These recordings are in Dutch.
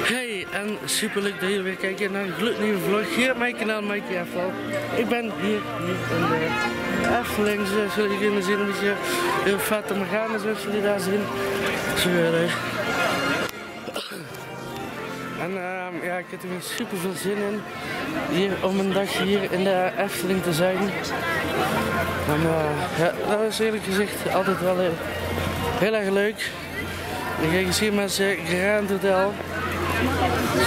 Hey, en super leuk dat jullie weer kijken naar een gloednieuwe vlog hier op mijn kanaal Mikey Afval. Ik ben hier in de Efteling, zoals jullie kunnen zien, een beetje heel vet om gaan, zoals jullie daar zien. Zo leuk. En ja, ik heb er super veel zin in hier om een dag hier in de Efteling te zijn. En ja, dat is eerlijk gezegd altijd wel heel erg leuk. Dan ga je zien met zijn Grand Hotel. Dus,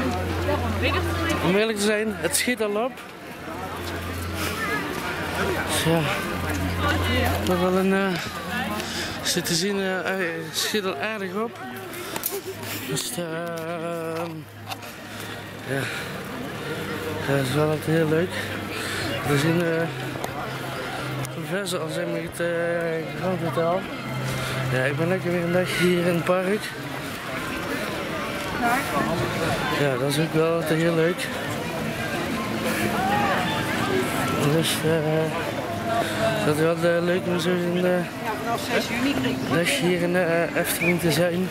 om eerlijk te zijn, het schiet al op. Dus ja, nog wel een zit te zien, het schiet al aardig op. Dus ja, dat is wel altijd heel leuk. We zien verder al zeg maar het Grand Hotel. Ja, ik ben lekker weer een dag hier in het park. Ja, dat is ook wel altijd heel leuk. Dus dat is wel leuk om zo een dag hier in de Efteling te zijn.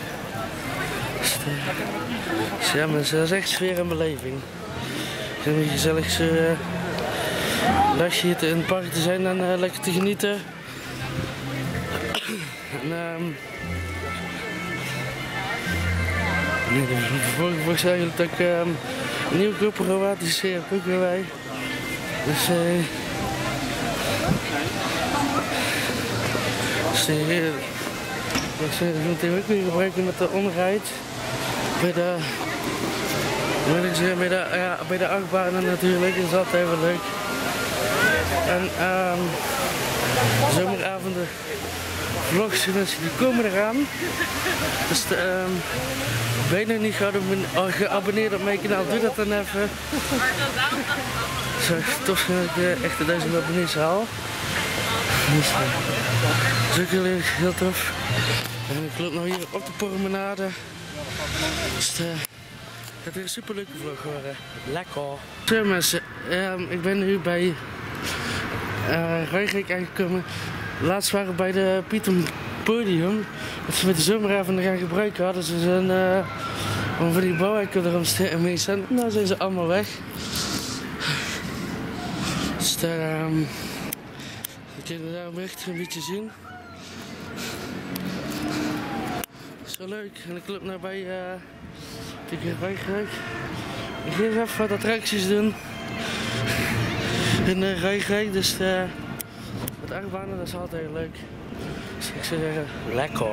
Dus ja, maar dat is echt sfeer en beleving. Het is een beetje gezellig zo een dagje hier in het park te zijn en lekker te genieten. En nee, de vorige vlog zei eigenlijk dat ik een nieuwe GoPro had, dus heb ik ook weer bij. Dus ik moet hem ook weer gebruiken met de omrijd. Bij de achtbanen natuurlijk, dat is altijd wel leuk. En zomeravonden vlogs, mensen die komen eraan. Dus ben je nog niet geabonneerd op mijn kanaal, doe dat dan even. Zou ik tof zijn dat ik echt de 1000 abonnees haal. Dus, dat is ook heel tof. En ik loop nou hier op de promenade. Dus het gaat weer een super leuke vlog worden. Lekker. Zo mensen, ik ben nu bij Ruigrijk aangekomen. Laatst waren we bij de Pieter Podium. Dat ze met de zomeravonden gaan gebruiken hadden ze om van die bouwhekken eromheen staan. Nou zijn ze allemaal weg. Dus daar kunnen we daar echt een beetje zien. Dat is wel leuk. En ik loop naar bij de Ruigrijk. Ik ga even wat attracties doen in de Ruigrijk. Dus met achtbanen, dat is altijd leuk. Dus ik zou zeggen, lekker.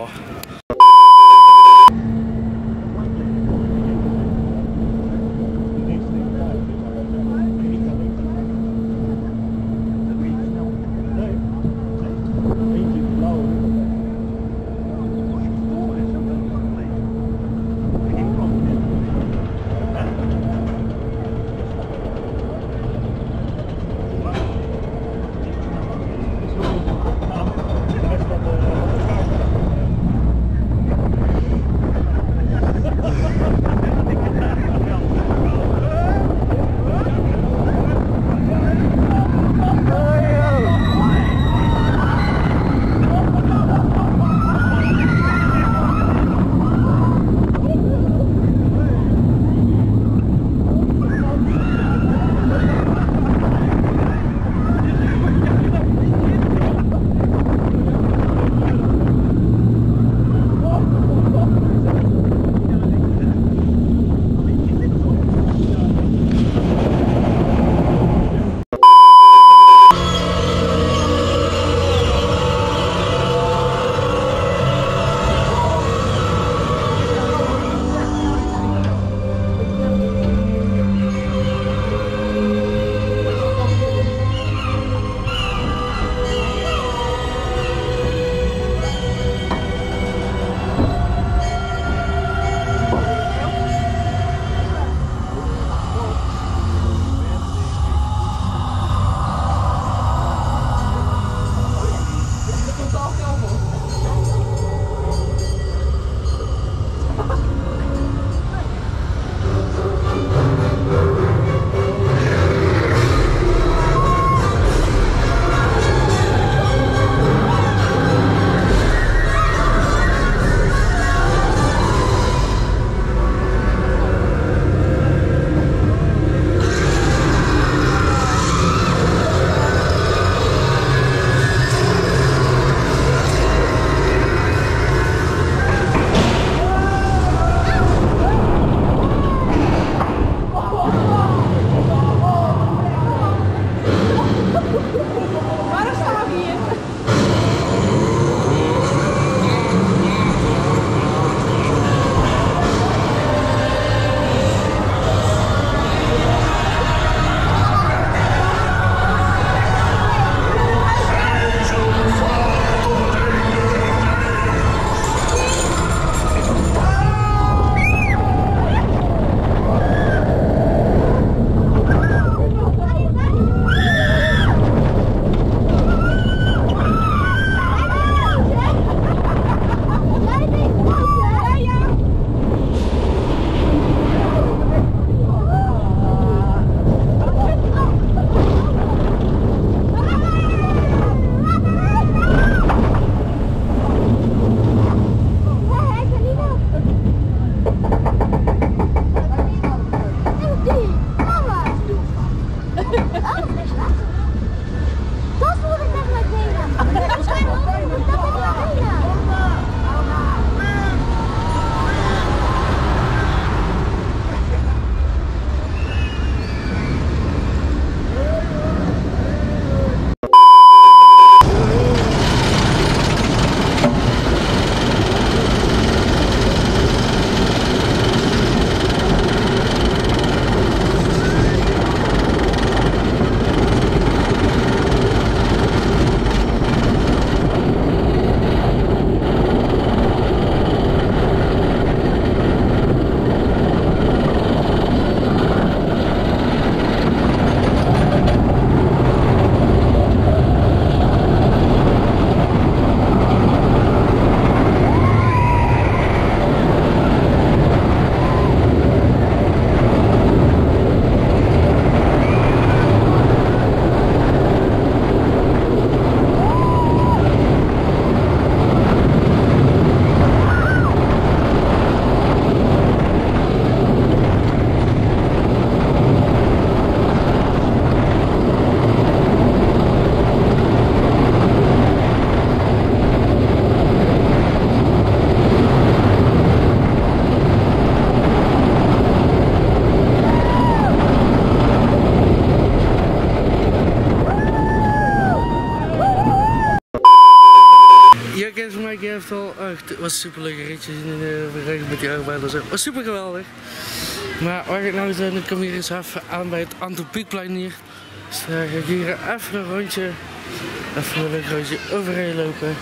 was een super leuke ritje met die achtbaan. Dat was super geweldig. Maar waar ik nou ben, ik kom hier eens even aan bij het Antropiekplein hier. Dus dan ga ik hier even een rondje, even een leuk rondje overheen lopen.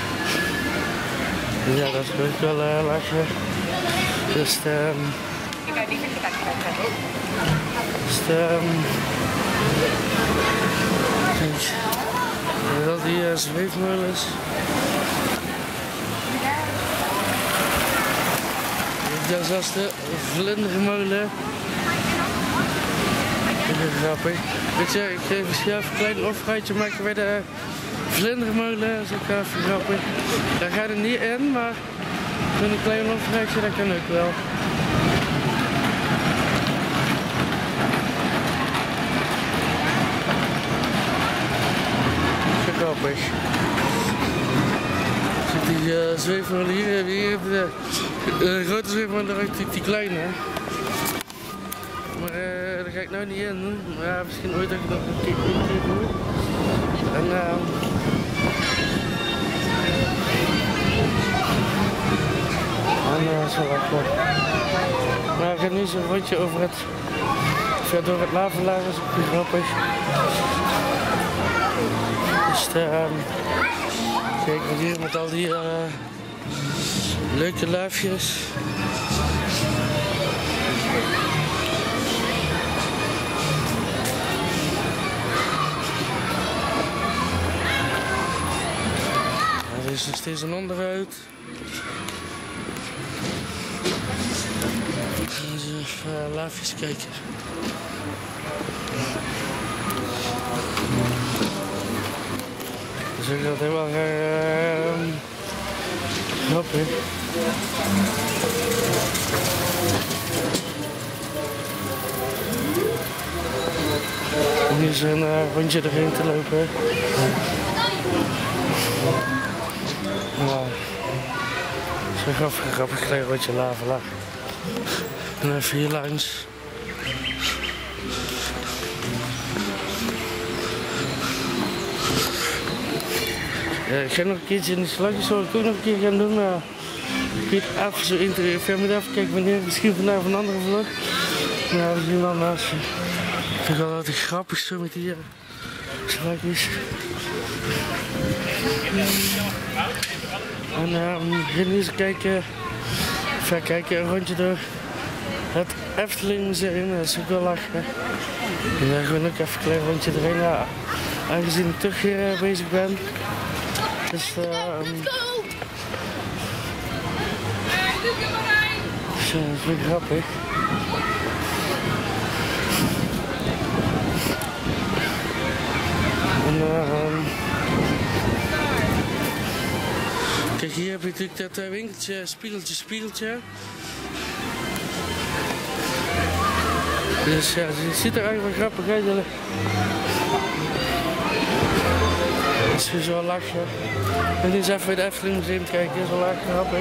Ja, dat is wel lachen. Dus kijk, al die zweefmolens. Dat is zelfs de vlindermolen. Dat is grappig. Weet je, ik ga misschien even een klein off-rijtje maken bij de vlindermolen. Dat is ook even grappig. Daar gaat het niet in, maar met een klein off-rijtje dat kan ook wel. Zo grappig. Die zweefmolen hier, hier de grote zweefmolen eruit, die kleine. Maar daar ga ik nou niet in. Maar ja, misschien ooit dat ik nog een keer doe. En dat is wel lekker. Maar ik ga nu zo'n rondje over het, door het lavalaar, dat is ook weer grappig. Dus kijk hier met al die leuke luifjes. Er is nog steeds een onderhoud. Even luifjes kijken. Dus ik dat helemaal grappig. Om hier zo'n rondje erheen te lopen. Nou, zo'n grappig klein rondje lavelaar. En even hier langs. Ja, ik ga nog een keertje in de slagjes, zou ik ook nog een keer gaan doen, maar ik weet even zo interview. Ik moet even kijken wanneer, misschien vandaag een andere vlog. Maar we zien wel naast je. Ik vind het wel altijd grappig zo met die slagjes. En we gaan nu eens kijken, even kijken, een rondje door het Efteling Museum, dat is ook wel lachen. En daar gewoon ook even een klein rondje erin, ja, aangezien ik toch hier bezig ben. Dus zo, dat is weer grappig. En kijk, hier heb je natuurlijk dat winkeltje, spiegeltje. Dus ja, het ziet er eigenlijk wel grappig uit. Dat is weer zo lachen. En nu eens even bij de Efteling Museum kijken, dat is wel erg grappig.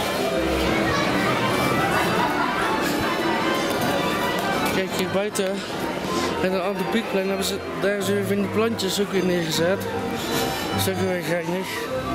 Kijk hier buiten, bij een Antropiekplein hebben ze daar zo even die plantjes ook weer neergezet. Dat is ook weer geinig.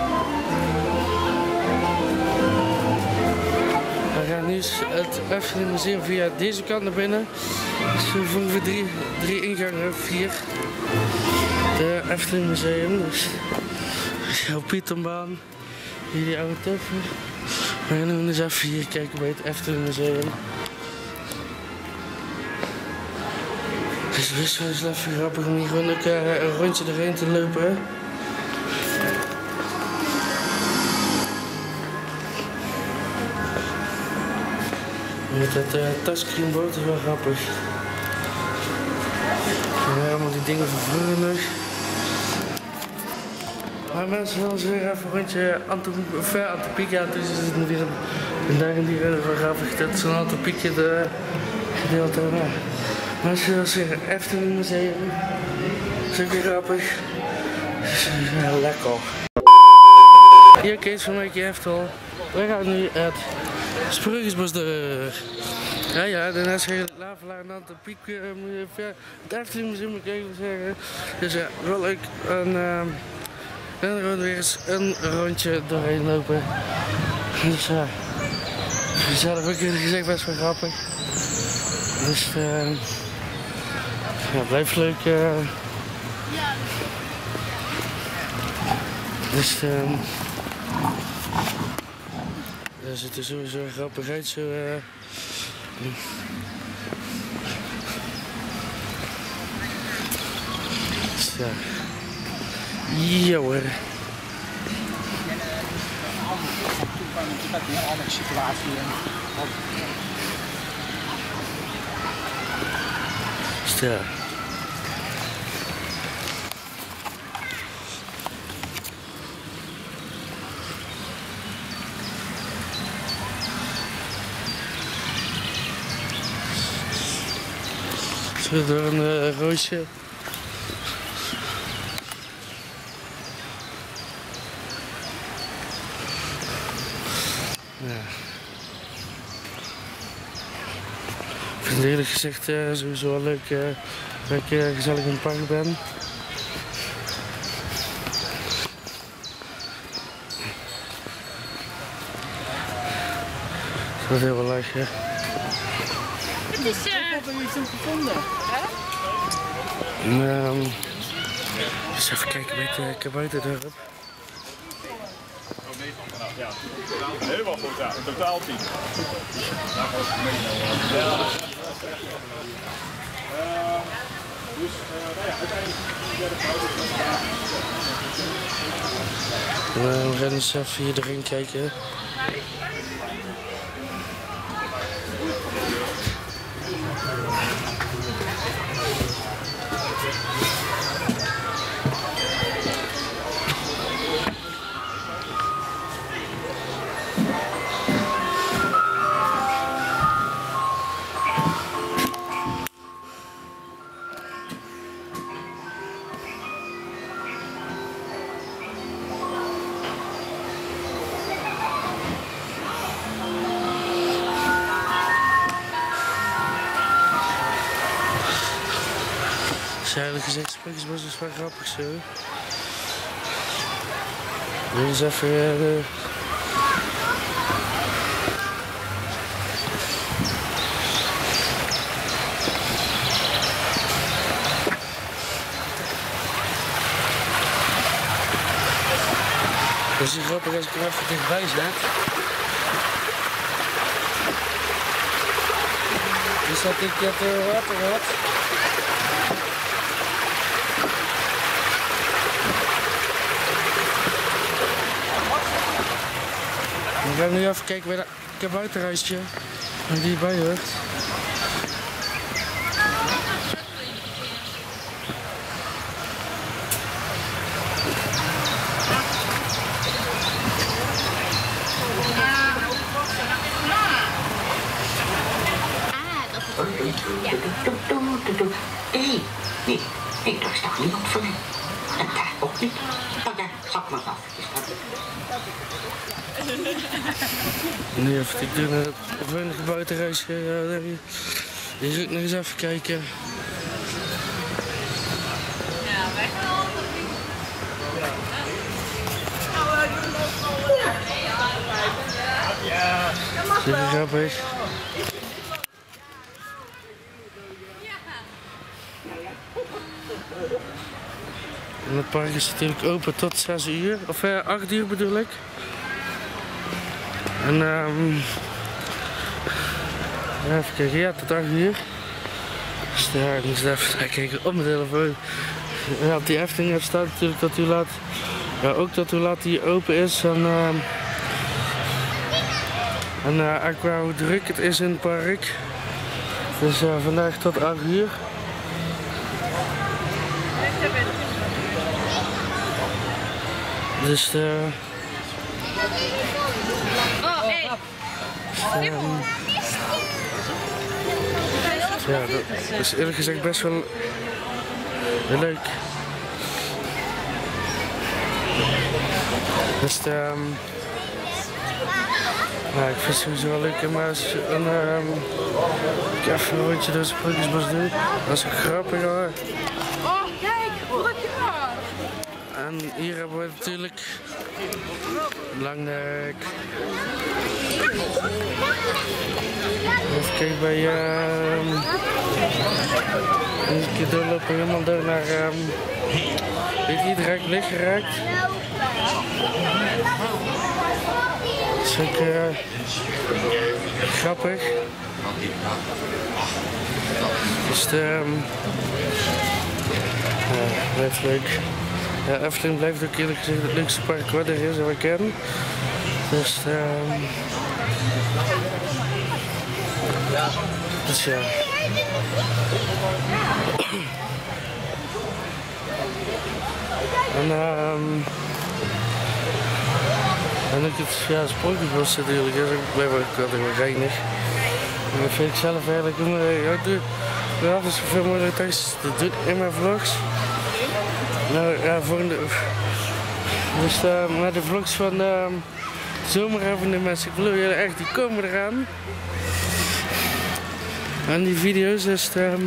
We gaan nu het Efteling Museum via deze kant naar binnen. Dus ongeveer drie ingangen, 4. De Efteling Museum, dus jouw Pieterbaan, hier die oude tuffen. We gaan nu eens even hier kijken bij het Efteling Museum. Dus best wel eens even grappig om hier gewoon ook een rondje erheen te lopen. Met dat touchscreenboot is wel grappig. Ja, allemaal die dingen van vroeger nog. Maar mensen willen ze weer even een rondje Antropiek. Ja, dus is het weer een dag in die reden wel grappig. Dat is een Antropiekje gedeelte. Mensen willen ze weer Efteling Museum. Dat is ook weer grappig. Dat is heel lekker. Hier Kees van Wijkje Eftel. We gaan nu het Sprookjesbos door. Ja, daarnaast ga je het lavelaar en Antropiek het Efteling Museum moet ik even zeggen. Dus ja, wel leuk. En dan gaan we weer eens een rondje doorheen lopen. Dus zelf ook eerlijk gezegd best wel grappig. Dus ja, blijft leuk. Dus er zit er sowieso grappig uit zo. Dus ja. Ja hoor. Met een andere situatie. Dus ja. Zo door een roosje. Ja. Ik vind het eerlijk gezegd sowieso wel leuk dat ik gezellig in het park ben. Het wordt heel wel lachen. Het is Heb je iets gevonden? Dus even kijken met de kabouterdorp. Ja, helemaal goed, ja. In totaal 10. Dus, uiteindelijk We gaan eens even hier erin kijken. Dus eigenlijk gezegd, Sprookjesbos is wel grappig zo. Dit is even dat is grappig als ik er even dichtbij zet. Dus dat ik het water had. We gaan nu even kijken bij dat kabouterhuisje, waar die bij hoort. Nee, daar is toch niemand voor mij. En daar ook niet. Nou, daar zat maar af. Nu even, ik doe naar het volgende kabouterhuisje. Hier ga ik nog eens even kijken. Ja, wij gaan al. Super grappig. En het park is natuurlijk open tot 6 uur, of 8 uur bedoel ik. En even kijken, ja, tot 8 uur. Dus ja, ik moest even kijken op mijn telefoon. Ja, op die Efteling staat natuurlijk dat u laat, ja, ook dat hoe laat die open is. En qua hoe druk het is in het park. Dus vandaag tot 8 uur. Dus ja, dat is eerlijk gezegd best wel heel leuk. Dus ja, ik vind het sowieso wel leuk, maar als ik even een rondje door het Sprookjesbos doe, dat is grappig hoor. Oh, kijk, wat heb je En hier hebben we natuurlijk Langnek. Even kijken bij een keer doorlopen helemaal door naar weet je, het licht geraakt. Dat is ook grappig. Dus blijft leuk. Ja, Efteling blijft ook eerlijk gezegd het leukste park wat er is en wat ik ken. Dus ja. En ook het Sprookjesbos natuurlijk, dat blijft ook altijd wel reinig. En dat vind ik zelf eigenlijk, doe altijd zoveel mogelijk tekst te doen in mijn vlogs. Nou ja, dus met de vlogs van de zomeravond de mensen, ik geloof jullie echt, die komen eraan. En die video's, dus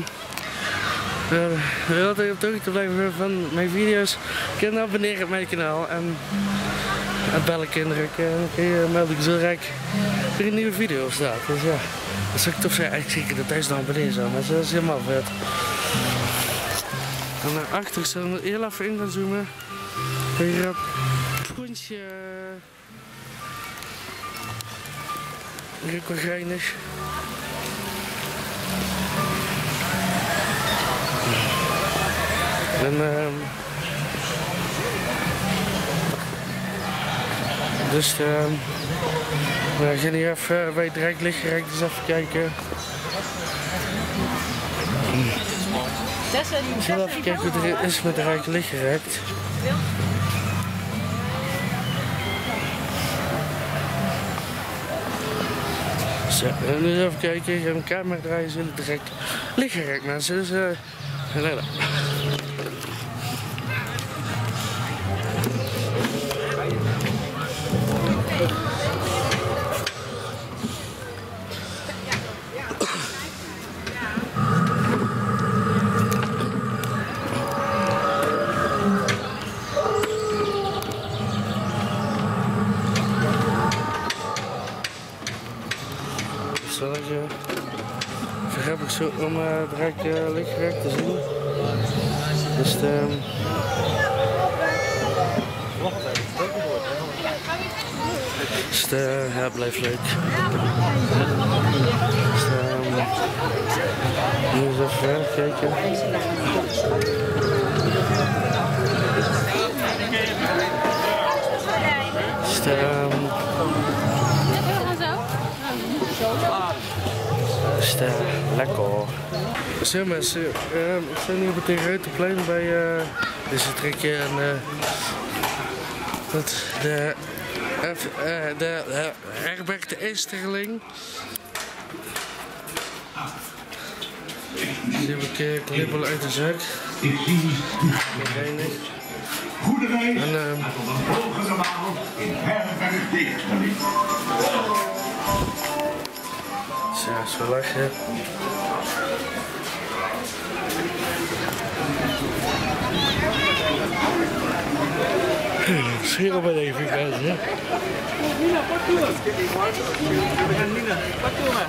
wil altijd op de hoogte blijven van mijn video's, kun je abonneren op mijn kanaal en het belletje indrukken. En dan kun je melden zodra er een nieuwe video op staat. Dus ja, dat zou ik toch zijn. Eigenlijk zeker dat thuis dan abonneren zou, maar dat is helemaal vet. En naar achter zullen we heel even in gaan zoomen. Hier op Pontje. Hier ook wel geinig. En dus we gaan hier even bij het Rijk Lichtgerekt eens even kijken. Ik zal even kijken hoe het is met de Rijk Lichtgerekt. Zo, en nu even kijken, ik ga mijn camera draaien, zullen het direct Lichtgerekt mensen. Dus let op. Vergrijp ik zo om het Rijk Lichtgerekt te zien. Dus ja, het blijft leuk. Dus nu eens even verder kijken. Lekker. Zo mensen, ik sta nu op het Ruitenplein bij deze trekje en de herberg de Esterling. Nu heb ik knippel uit de zak. Goede reis en volgende maand in herberg de Esterling. Ja, zo lachen. Schil maar even, hè? Nina, pak toe. Nina, pak toe maar.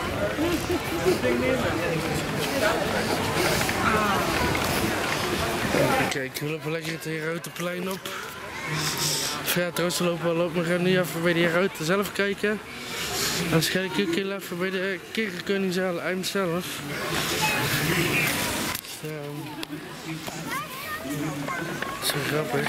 Kijk, we lopen lekker het Ruitenplein op. Ja, trouwens, we gaan nu even bij die Ruiten zelf kijken. En dan ga ik ook heel even bij de Kerkenkoningzaal eind zelf. Zo grappig.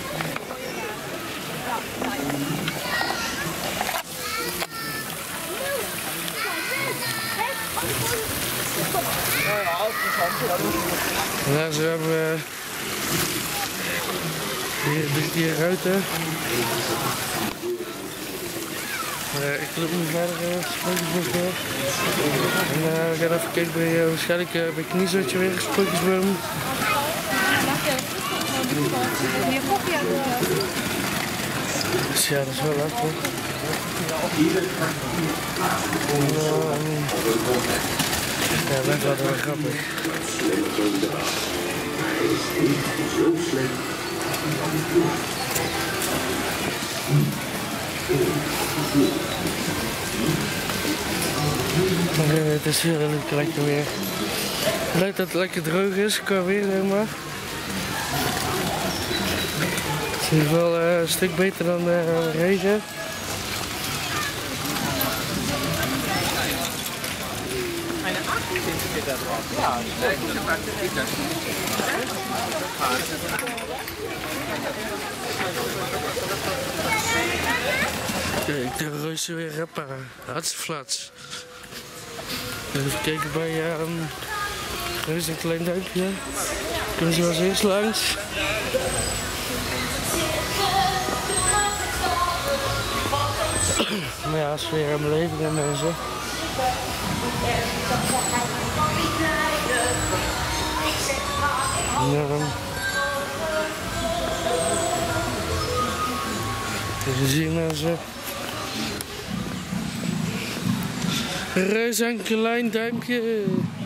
Ja, zo hebben we hier Ruiten. Ik loop nu verder Sprookjesbos door. En we gaan even kijken bij waarschijnlijk bij Kniezootje weer, Sprookjesboom. Dus ja, dat is wel leuk hoor. Ja, dat is wel grappig. Maar het is heel lekker weer. Leuk dat het lekker droog is qua weer, zeg maar. Het is in ieder geval een stuk beter dan regen. Kijk, de reuzen weer rappa. Hartstikke. Even kijken bij Reus een klein duimpje. Kunnen ze als eerst langs. Maar ja, sfeer en beleving en mensen. Even zien mensen. Reus een klein duimpje.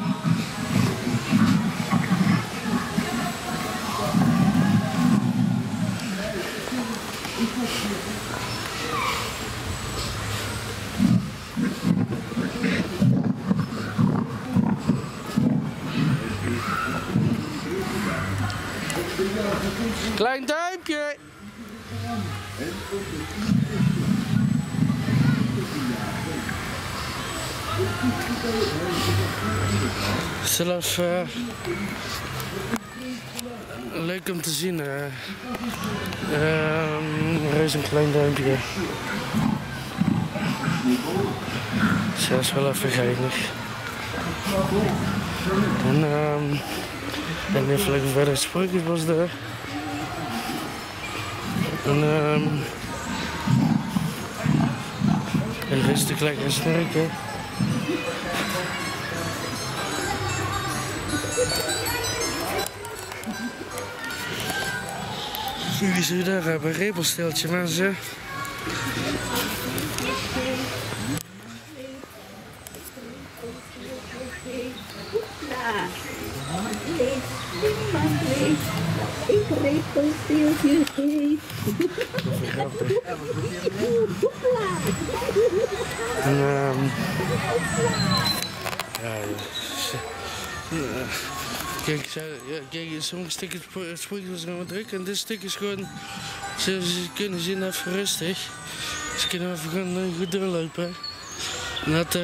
Klein duimpje. Zelf leuk om te zien. Reus een klein duimpje. Zelfs wel even geinig. En even lekker verder het Sprookjesbos daar. En rustig lekker snurken. Jullie zien daar hebben een repelsteltje, mensen. Ik repelsteeltje heet. En kijk, sommige stukjes sprookjes zijn wat druk en dit stuk is gewoon, zoals je kunnen zien, even rustig. Ze kunnen even gewoon goed doorlopen. En dat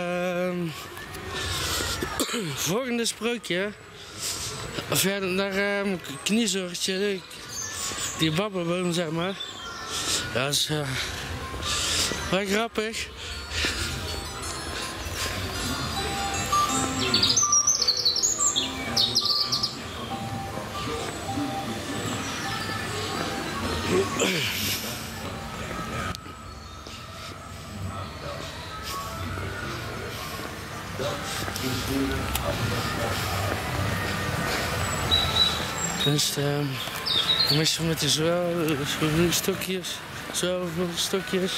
volgende sprookje, of ja, naar Kniezoortje, die babbelboom zeg maar. Ja, dat is wel grappig. Dus meestal met de stokjes, stokjes.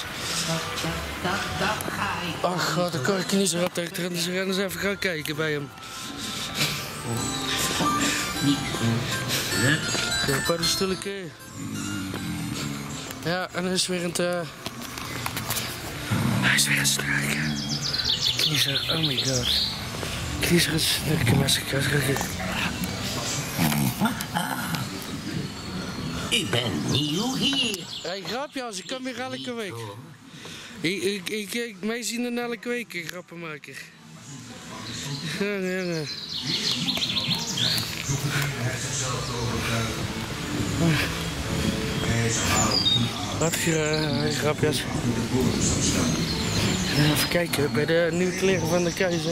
Ach god, dan kan ik niet zo rap achter. Dus we gaan eens even gaan kijken bij hem. Ja, een paddenstoeletje. Ja, en hij is weer aan het... Hij is weer aan het strijken. Kniezer, oh my god. Kniezer is snurken met zijn kast. Ik ben nieuw hier. Hey, grapje als ik kom hier elke week. Mij zien er elke week een grappenmaker. Ja. Wat grapjes. Even kijken bij de nieuwe kleren van de keizer.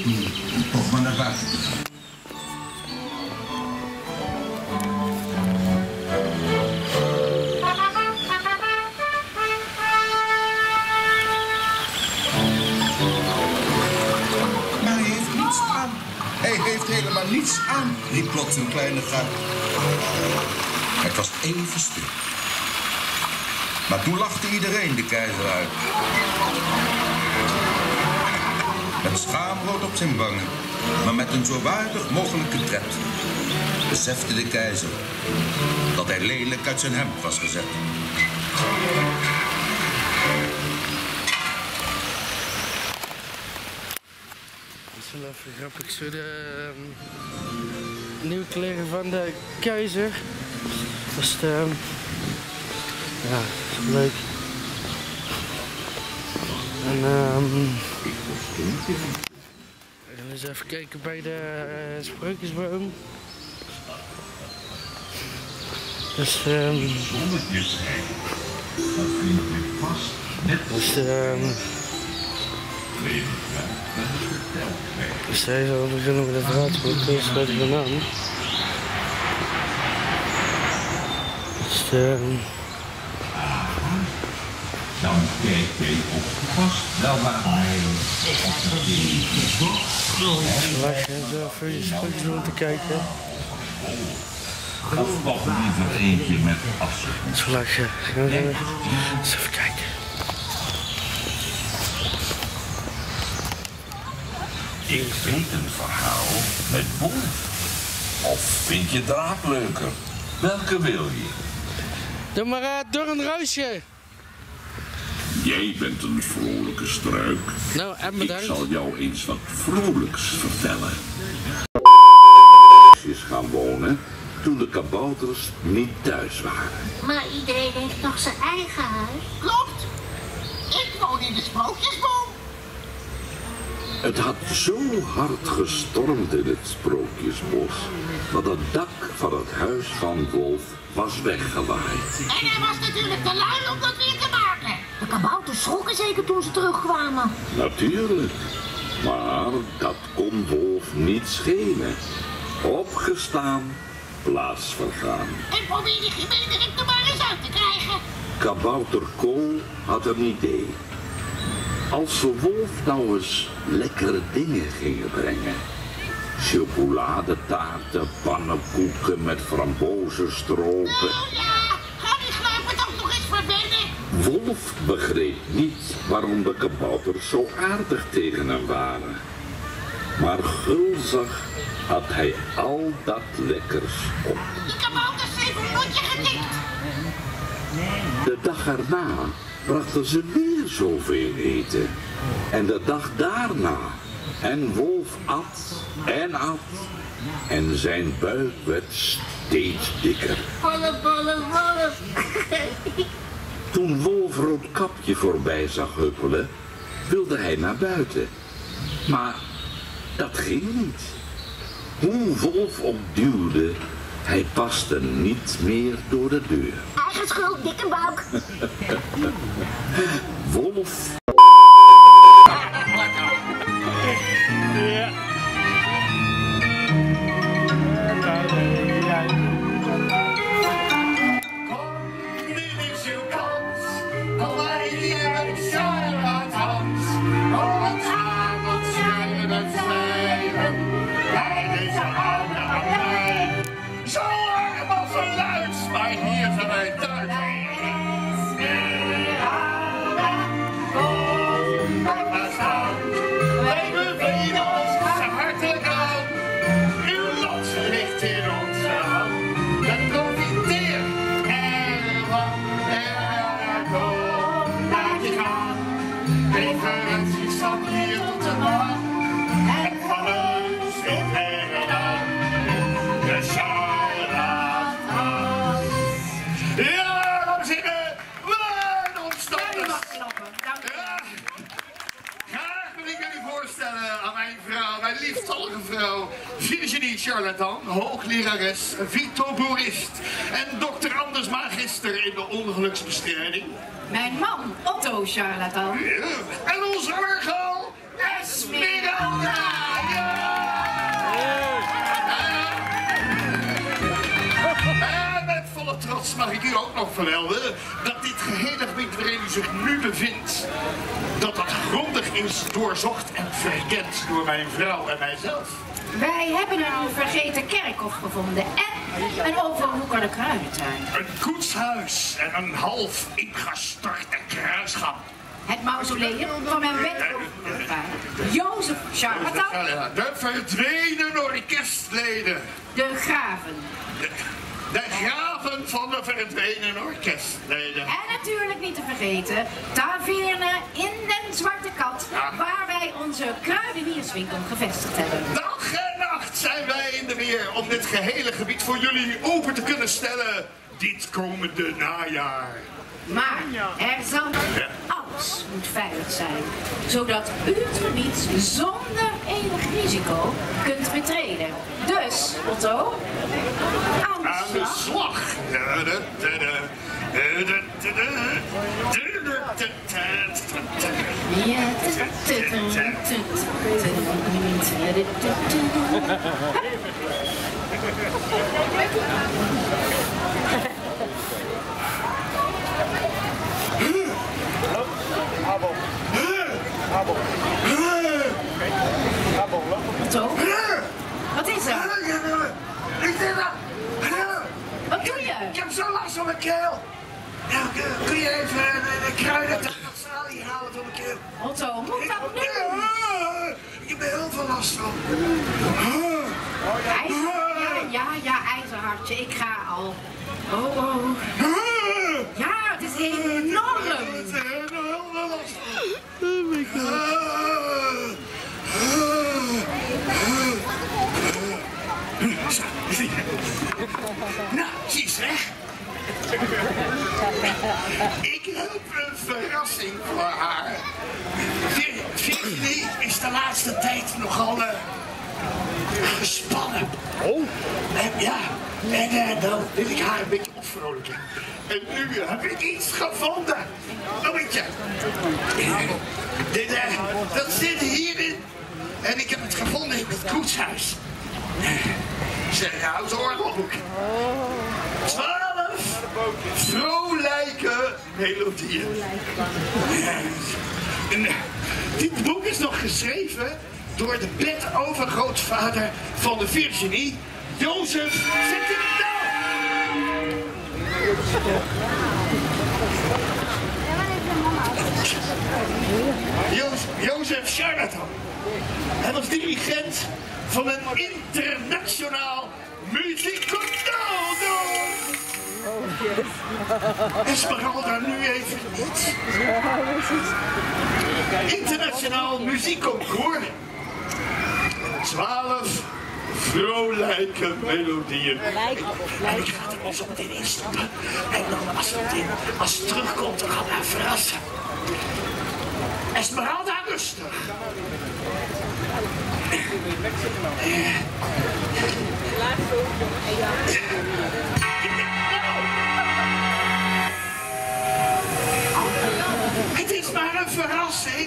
Hij heeft helemaal niets aan, riep plots een kleine gat. Het was even stil. Maar toen lachte iedereen de keizer uit. Met schaamrood op zijn wangen maar met een zo waardig mogelijke tred, besefte de keizer dat hij lelijk uit zijn hemd was gezet. Dat is wel even grappig, zo de nieuwe kleren van de keizer. Dat is de, ja, dat is leuk. En we gaan eens even kijken bij de sprookjesboom. Dus dus deze beginnen we de draadsport, dus sluit ik hem aan. Dus dan kijk je op vast wel waar hij op de lachen en zo even je sprookjes om te kijken. of toch liever eentje met assen. Zo lachen. Gaan we eens even kijken. Ik weet een verhaal met Wolf. Of vind je draak leuker? Welke wil je? Doe maar door een ruisje. Jij bent een vrolijke struik. Nou, en Ik bedankt. zal jou eens wat vrolijks vertellen. Is gaan wonen toen de kabouters niet thuis waren. Maar iedereen heeft nog zijn eigen huis. Klopt. Ik woon in de sprookjesboom. Het had zo hard gestormd in het Sprookjesbos dat het dak van het huis van Wolf was weggewaaid. En hij was natuurlijk te lui om dat weer te maken. De kabouters schrokken zeker toen ze terugkwamen. Natuurlijk, maar dat kon Wolf niet schelen. Opgestaan, plaats vergaan. En probeer die gemeenerik er maar eens uit te krijgen. Kabouter Kool had een idee. Als we Wolf nou eens lekkere dingen gingen brengen. Chocoladetaarten, pannenkoeken met frambozenstropen. Oh ja, ga die sluipen toch nog eens verwennen. Wolf begreep niet waarom de kabouters zo aardig tegen hem waren. Maar gulzig had hij al dat lekkers op. Die kabouters heeft een notje getikt. De dag erna brachten ze weer zoveel eten. En de dag daarna. En Wolf at en at. En zijn buik werd steeds dikker. Ballen. Toen Wolf Roodkapje voorbij zag huppelen, wilde hij naar buiten. Maar dat ging niet. Hoe Wolf ook duwde, hij paste niet meer door de deur. Eigen schuld, dikke buik. Wolf. Virginie Charlatan, hooglerares, vitobroerist en dokter Anders Magister in de ongeluksbestrijding. Mijn man, Otto Charlatan. Ja. En onze orgel, Esmeralda! En met volle trots mag ik u ook nog vermelden dat dit gehele gebied waarin u zich nu bevindt, dat dat grondig is doorzocht en verkend door mijn vrouw en mijzelf. Wij hebben een vergeten kerkhof gevonden en een overwoekerde kruidentuin. Een koetshuis en een half ingestorte kruisgang. Het mausoleum van mijn wethoofd, Jozef Charlatan. De verdwenen orkestleden. De graven. De graven van de verdwenen orkestleden. En natuurlijk niet te vergeten, Taverne in den Zwarte Kat, waar wij onze kruidenierswinkel gevestigd hebben. Dag en nacht zijn wij in de weer om dit gehele gebied voor jullie open te kunnen stellen dit komende najaar. Maar er zal alles moet veilig zijn, zodat u het gebied zonder enig risico kunt betreden. Dus, Otto, aan de slag. Otto? Wat is er? Wat doe je? Ik heb zo last van mijn keel. Nou, kun je even de kruiden dat salie halen van mijn keel? Otto, moet dat nu? Ik heb er heel veel last van. Ja, ijzerhartje, ik ga al. Oh. Ja, het is enorm. Ik heb er heel veel last van. Oh my god. Nou, zie eens weg. Ik heb een verrassing voor haar. Virginie is de laatste tijd nogal gespannen. Oh? Ja, en dan wil ik haar een beetje opvrolijken. En nu heb ik iets gevonden. Een beetje. Dat zit hierin. En ik heb het gevonden in het koetshuis. Zeg, houd oorlog. 12 vrolijke melodieën. En dit boek is nog geschreven door de bedovergrootvader van de Virginie, Jozef Jozef Charlatan. Hij was dirigent van een internationaal muziekconservatorium. Esmeralda nu even niet. Internationaal muziekconcours. 12 vrolijke melodieën. En ik ga er zo meteen in stoppen. En dan als het terugkomt, dan gaan we haar verrassen. Esmeralda, rustig. Het is maar een verrassing.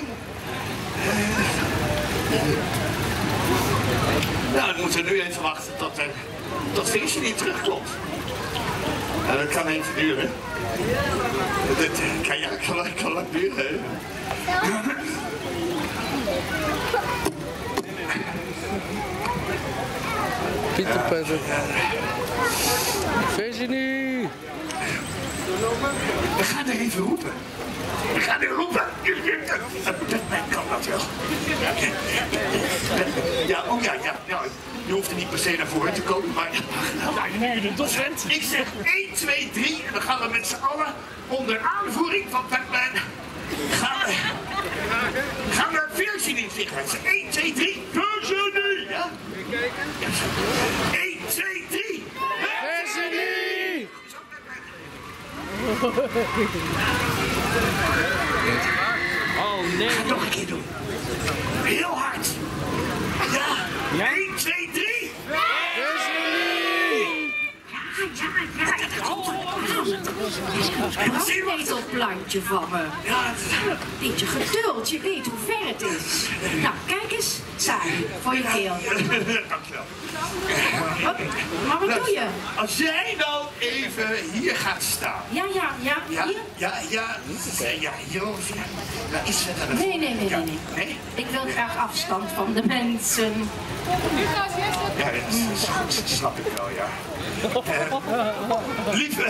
Nou, we moeten nu even wachten tot feestje niet terugkomt. Dat kan even duren. Dat kan lang duren, hè? Pieter Peter. Virginie! We gaan er even roepen. We gaan er roepen. Batman kan dat wel. Ja, oh ja. Nou, je hoeft er niet per se naar voren te komen, maar... Nu de docent. Ik zeg 1, 2, 3 en dan gaan we met z'n allen onder aanvoering van Batman... Gaan we Virginie zingen. 1, 2, 3. Virginie! Ja? 1, 2, 3. Virginie! Oh nee. Ga nog een keer doen. Heel hard. Ja. 1, 2, 3. Virginie! Een etelplantje van me. Ja, Beetje geduld, je weet hoe ver het is. Nou, kijk eens, saai voor je keel. Dankjewel. Maar wat doe je? Als jij nou even hier gaat staan. Ja, Ja, hier? ja, hier ongeveer. Nou, iets verder. Nee. Nee? Ik wil graag afstand van de mensen. Ja, dat is goed, dat snap ik wel, ja. Lieve,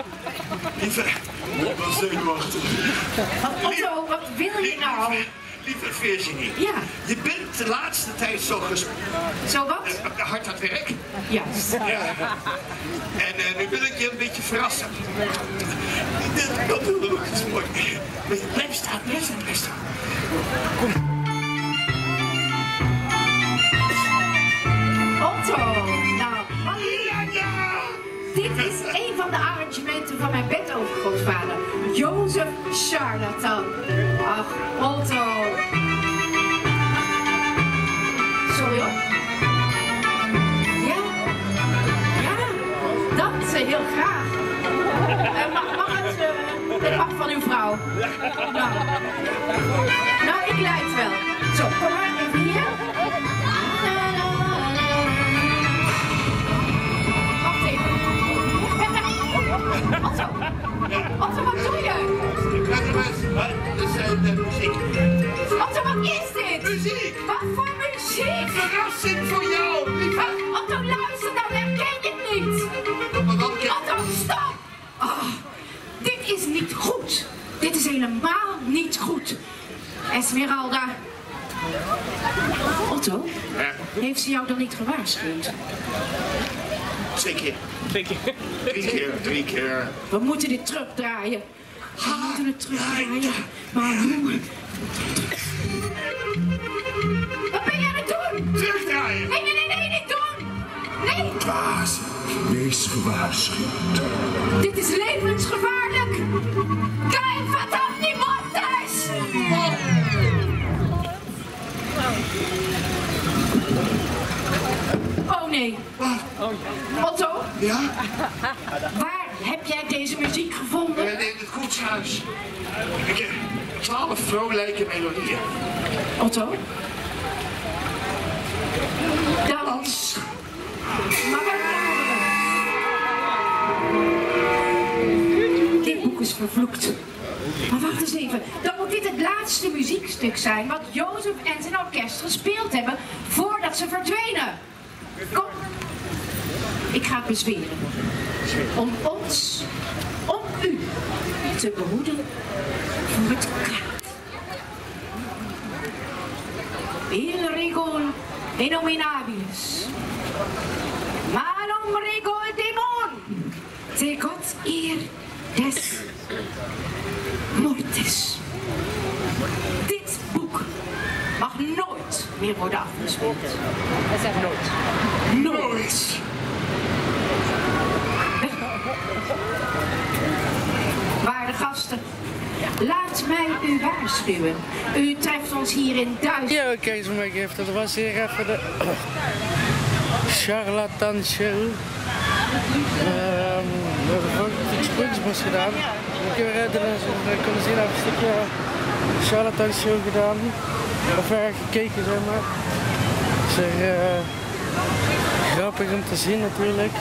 ik ben zenuwachtig. Otto, wat wil je nou? Lieve Virginie, Ja. je bent de laatste tijd zo Zo wat? hard aan het werk. Juist. Ja. En nu wil ik je een beetje verrassen. Dat is mooi. Blijf staan. Otto, nou, dit is een van de arrangementen van mijn bedovergrootvader, Jozef Charlatan. Ach, Otto. Sorry hoor. Ja, dansen heel graag. Het mag van uw vrouw. Nou, ik leid wel. Zo, kom maar even hier. Wacht even. Otto, wat doe je? Dat is de muziek. Otto, wat is dit? Muziek! Wat voor muziek? Verrassing voor jou, lieve. Otto, luister, dan herken je het niet. Otto, stop! Oh, dit is niet goed. Dit is helemaal niet goed. Esmeralda. Otto, heeft ze jou dan niet gewaarschuwd? 2 keer. 3 keer. We moeten dit terugdraaien. We moeten het terugdraaien. Maar hoe? Wat ben jij aan het doen? Terugdraaien. Nee, niet doen. Nee. Baas, wees gewaarschuwd. Dit is levensgevaarlijk. Kijk, verdammt die montes! Oh nee. Otto? Ja? Waar heb jij deze muziek gevonden? In het koetshuis. 12 vrolijke melodieën. Otto? Dans. Maar waar dit boek is vervloekt. Maar wacht eens even. Dan moet dit het laatste muziekstuk zijn wat Jozef en zijn orkest gespeeld hebben voordat ze verdwenen. Kom. Ik ga het bezweren. Om ons, om u, te behoeden voor het kwaad. Il rigor denominabilis. Malum rigor demon. Te God eer des mortis. Dit boek mag nooit meer worden afgespeeld. Hij zegt nooit. Nooit. Waarde gasten, laat mij u waarschuwen. U treft ons hier in Duitsland. Ja, oké, zo maar even. Dat was hier even de Charlatan Show. We hebben vorige iets Kunstbos gedaan. Ik heb kunnen zien, een stukje Charlatan Show gedaan. Of gekeken, zeg maar. Het is grappig om te zien natuurlijk.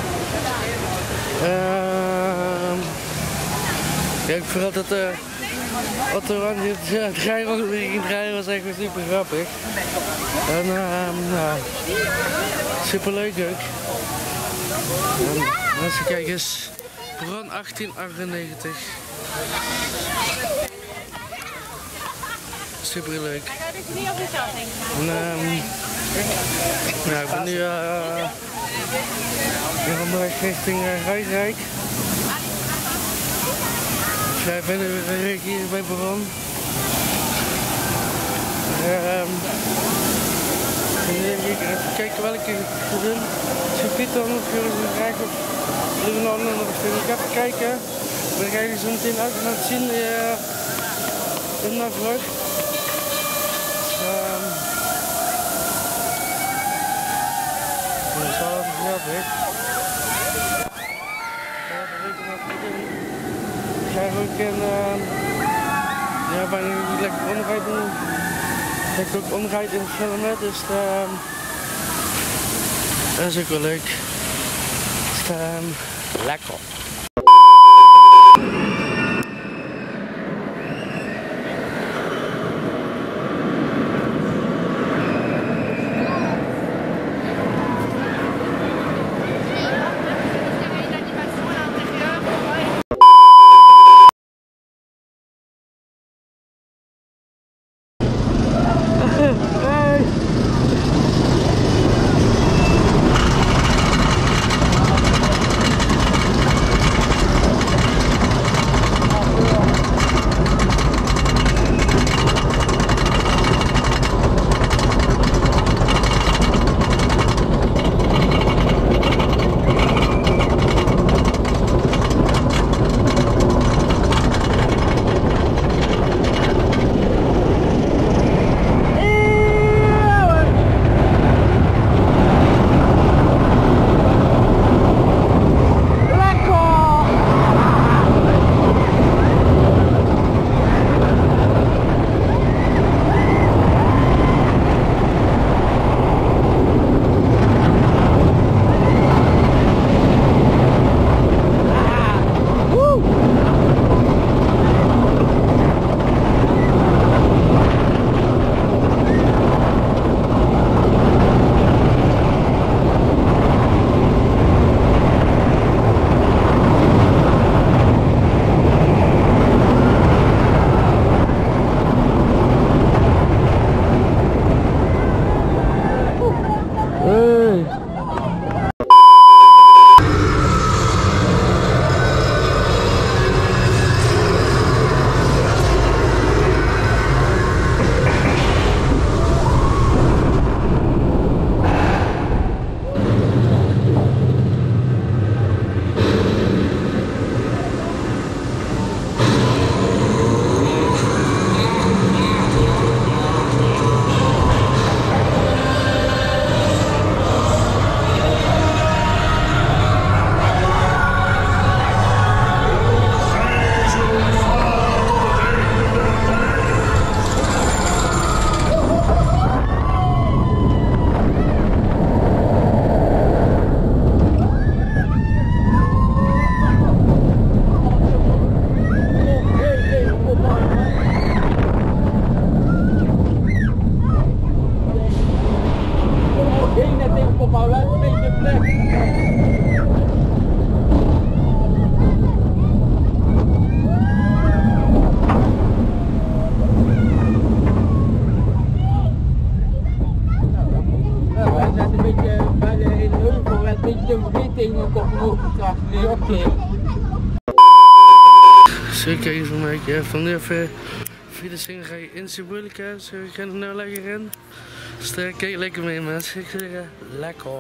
Ja, ik vond dat Otto aan het draaien was echt super grappig. En nou, super leuk ook. En als je kijkt is Bron 1898. Super leuk. En ja, ik ben nu onderweg richting Rijswijk. Wij zijn hier bij Bron. Even kijken welke ik ga doen. Als je Pieter nog even krijgen of doen we nog even. Even kijken. Dan ga je zo meteen uit laten zien in de vlog. Dat is wel even grappig. Ik ga ook in, ja, bijna lekker onderuit doen. dat ik ook omrijd in het filmen, dus dat is ook wel leuk. Dus, lekker. Zo kijk eens van mij. Ja, van nu even via de Singerij in Cebulica. Zo gaan er nou lekker in. Dus kijk lekker mee mensen. Ik zeg lekker.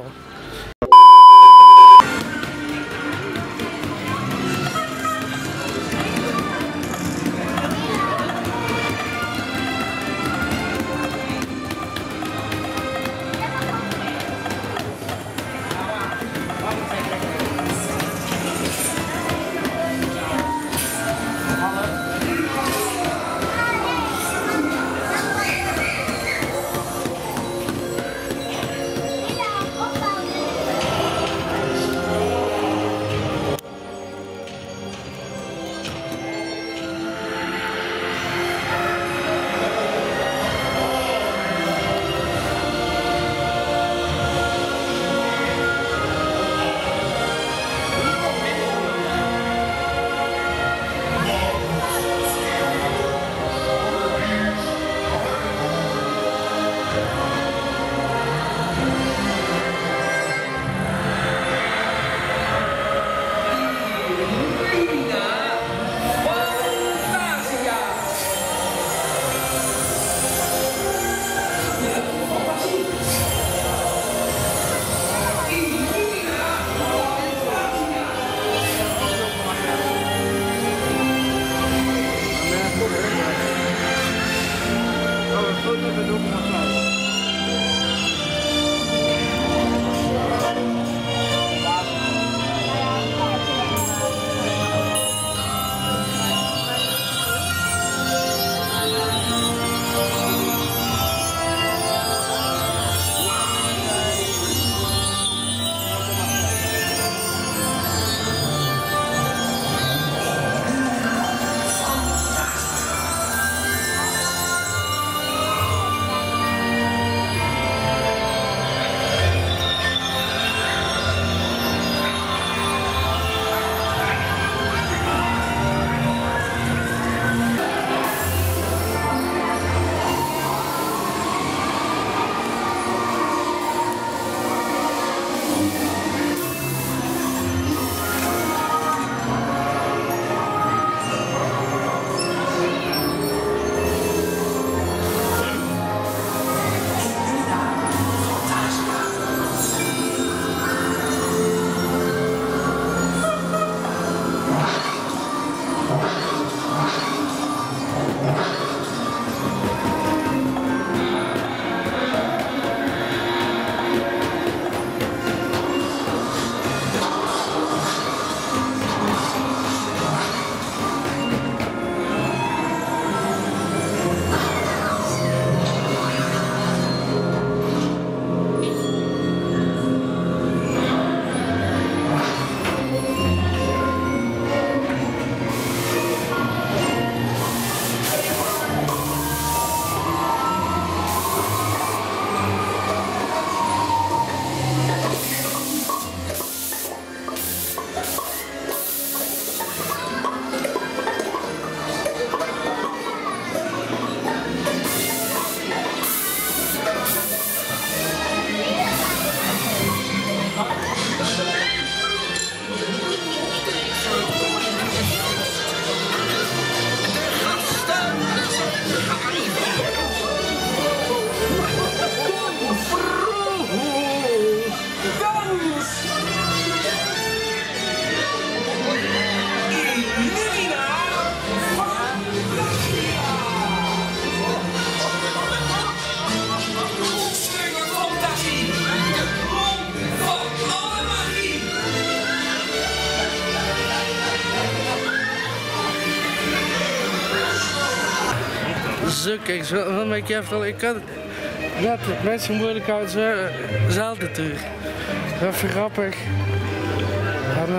ook, kijk, van mijn keer ik kan net mensen moeilijk uit zelden toe. Even grappig. En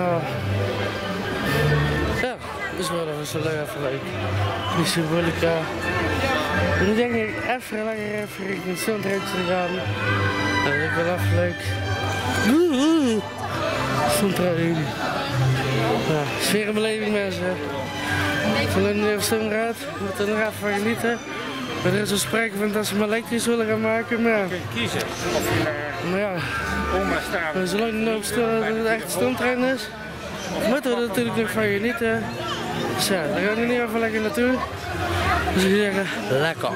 ja, is wel even leuk. Niet zo moeilijk. Nu denk ik even langer richting zo'n treintje te gaan. Dat is ook wel even leuk. Zo'n trein. Ja, sfeerbeleving mensen. Zullen we even zo'n raad, we moeten er nog even van genieten. Maar er is een sprake van dat ze hem elektrisch willen gaan maken, maar ja. Kiezen of maar ja, zolang het nog een echte stoomtrein is, moeten we er natuurlijk nog van genieten. Dus ja, daar gaan we nu even lekker naartoe. Dus ik zeg, lekker.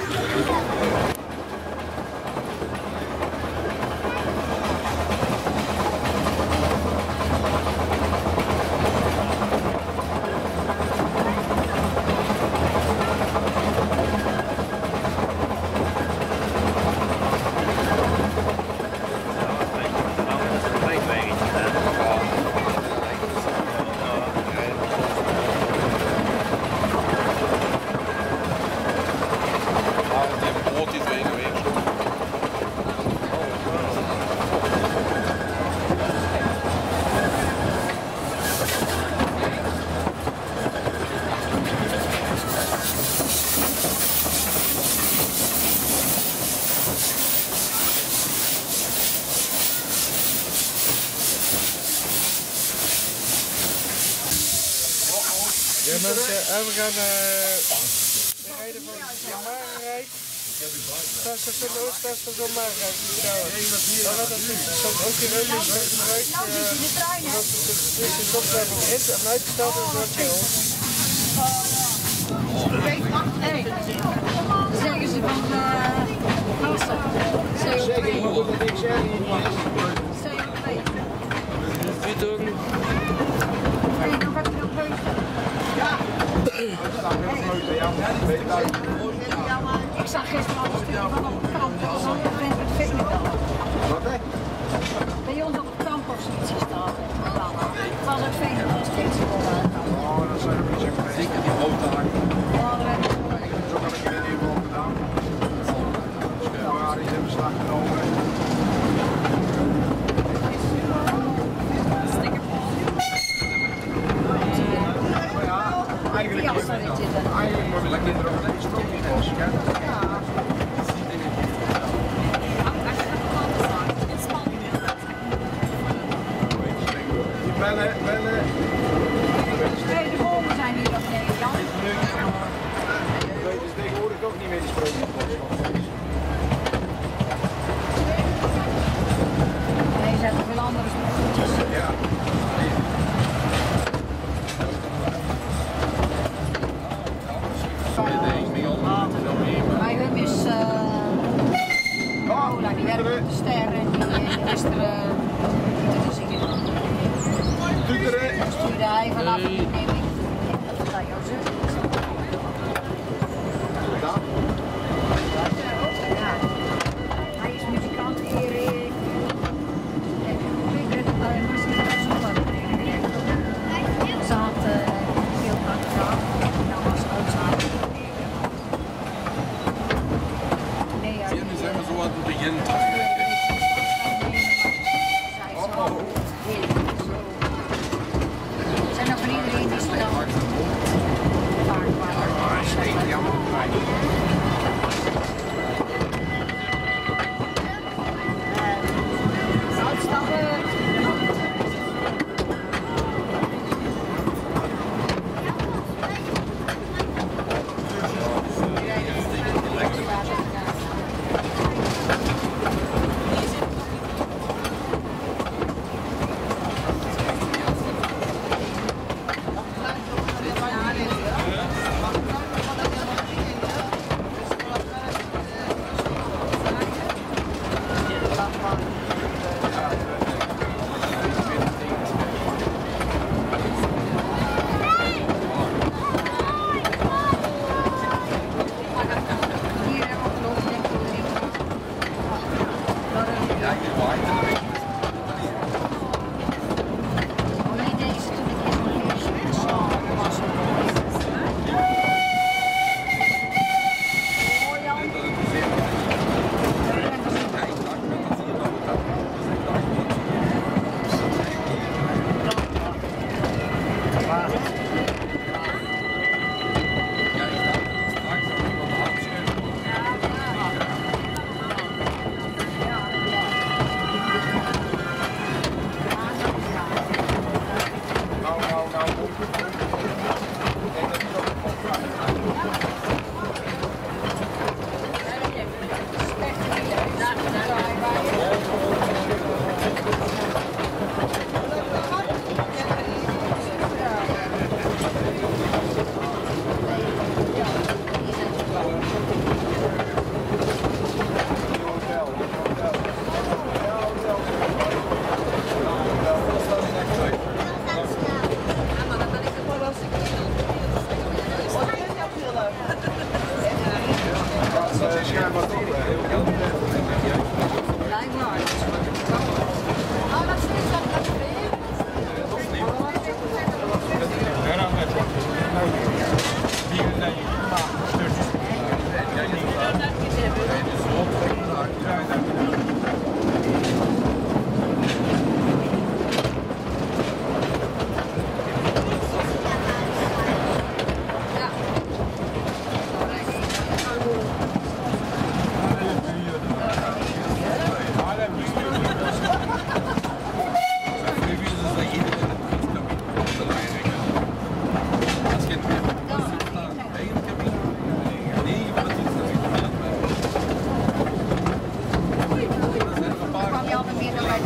Ja mensen, we gaan rijden van Marenrijk. Station Oost-Station Marenrijk. Dan gaat het ook in Reulings gebruikt. Dat de stoptrein in en uitgesteld is door Chill. Zeggen ze van Halsen. CO2. Wie doen? Ik zag gisteren al een stukje van op het kamp. Dat was ook een met Vickendal. Wat hè? Bij ons op het kamp of zoiets staat. Het was ook Vickendal steeds gewoon. Oh, dat zijn een beetje zeker die grote hakken. Ja, dat heb ik. Ik heb het ook al een keer in ieder geval gedaan. Waar die hebben slag genomen. Eigenlijk moet je kinderen ook deze strook niet los. Ja. Bellen. Nee, de bomen zijn hier nog niet. Jan. Dat is tegenwoordig ook niet meer die strook niet los. Nee, ze hebben veel andere strookjes. Ja. Bij hem is Paula, die werkt op de ster en die gisteren te zingen. Stuurde hij vanaf de neem dat is aan jouw zus. Ja. Hij is muzikant, Erik. Ze had veel gedaan. Dat was ook zaken. Nu zijn we zo aan het begin. Zijn er voor iedereen die snel hadden weer bij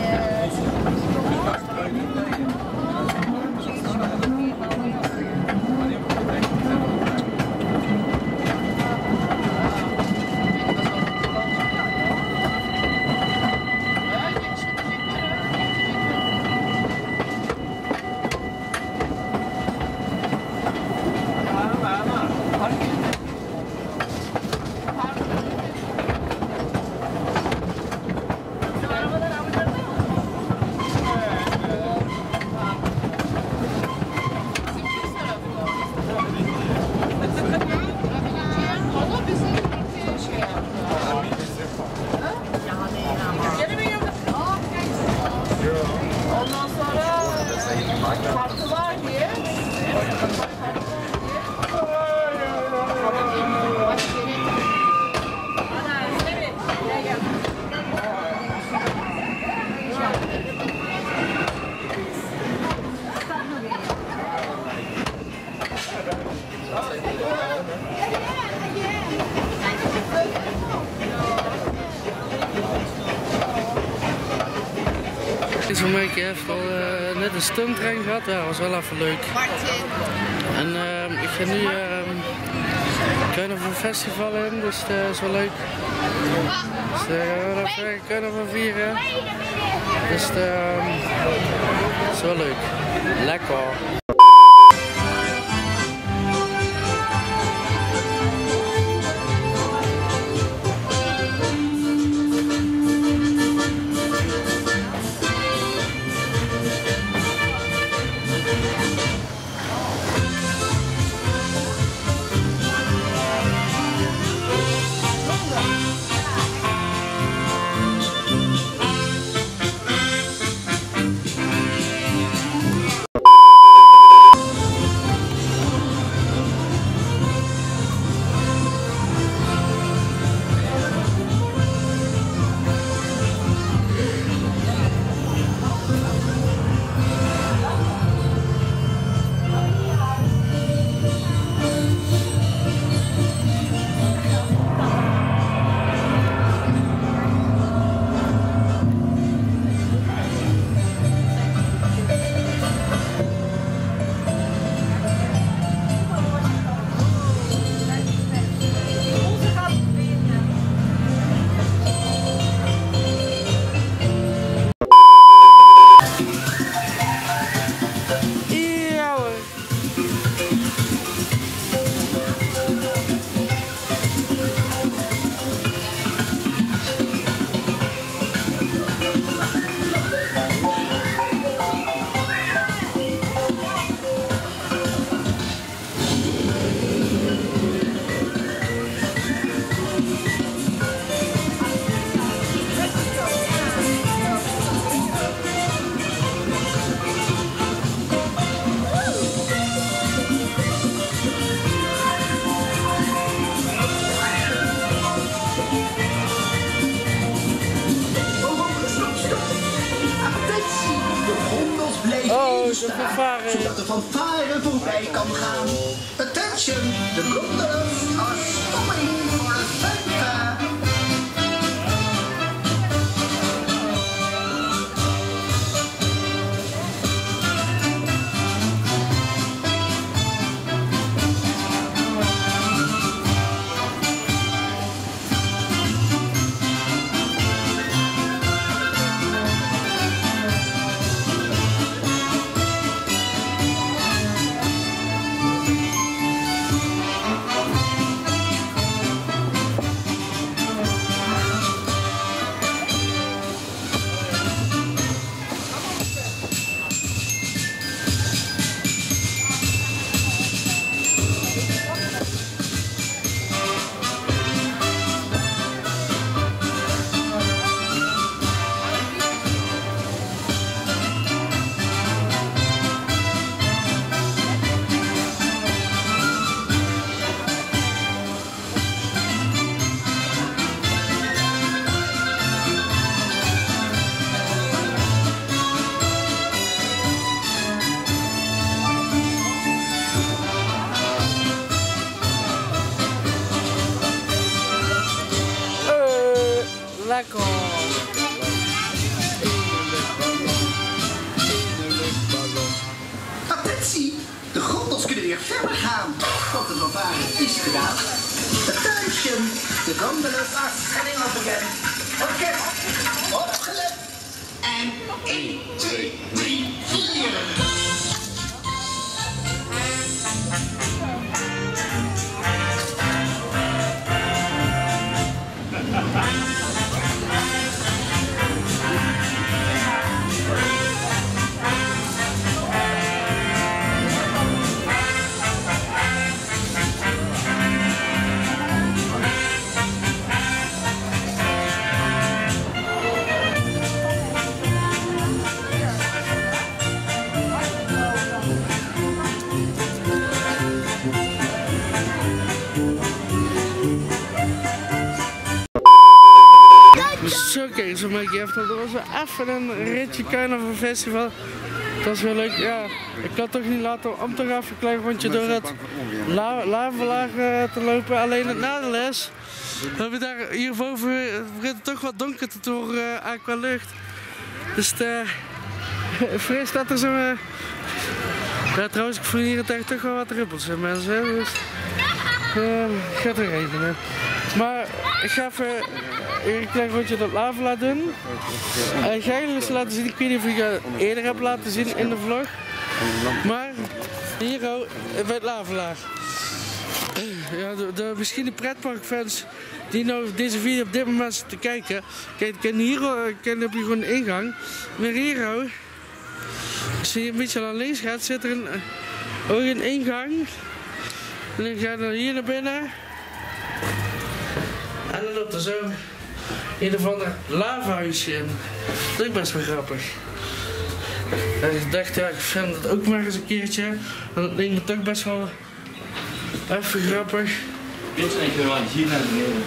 Deze week heeft al net een stunttrein gehad, ja, dat was wel even leuk. En ik ga nu Carnaval Festival in, dus dat is wel leuk. Dus gaan we even Carnaval vieren. Dus dat is wel leuk. Lekker. Zodat de fanfare voorbij kan gaan. Attention, the gondolas are stopping for a fanfare. afvaren is gedaan. Attention, de gondolas are heading off again. Orkest, opgelet. En 1, 2, 3, 4. Zo, kijk, zo maak je even. Dat was wel even een ritje Carnaval Festival. Dat was wel leuk, ja. Ik kan toch niet laten om toch even een klein rondje door het Lavelaar te lopen. Alleen het nadeel is, we hebben daar hierboven, het begint toch wat donker te worden qua lucht. Dus vrees dat er zo... ja, trouwens, ik voel hier het echt toch wel wat druppels in mensen. Dus het gaat er regenen. Maar ik ga even een klein rondje dat Lavelaar doen. Ik ga jullie eens laten zien, ik weet niet of ik het eerder heb laten zien in de vlog. Maar hier bij het Lavelaar. Ja, misschien de pretparkfans die nou deze video op dit moment zitten kijken. Kijk, hier heb je gewoon een ingang. Maar hier, als je een beetje naar links gaat, zit er een ingang. En dan ga je hier naar binnen. En dan loopt er zo een of ander lavahuisje in. Dat is best wel grappig. En ik dacht, ja, ik film dat ook maar eens een keertje. Want dat leek me toch best wel even grappig. Dit is eigenlijk wel hier naar beneden.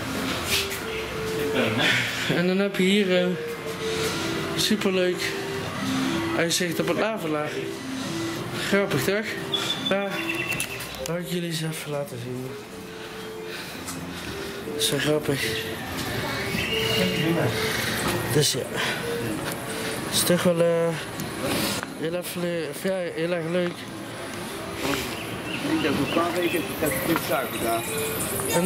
En dan heb je hier superleuk uitzicht op het Lavelaar. Grappig toch? Ja, dat wil ik jullie eens even laten zien. Zo grappig. Dus ja, het is toch wel heel erg leuk. Ik heb een paar weken dit zaak gedaan. En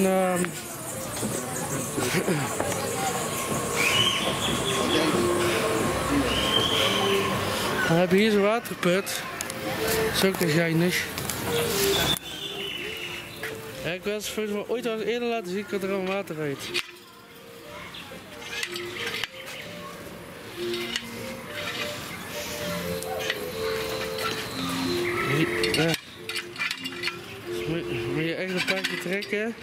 dan heb je hier zo'n waterput. Dat is ook een geinig. Ja, ik wil het volgens mij ooit al eens eerder laten zien, ik had er al water uit. Ja. Moet je echt een paar keer trekken.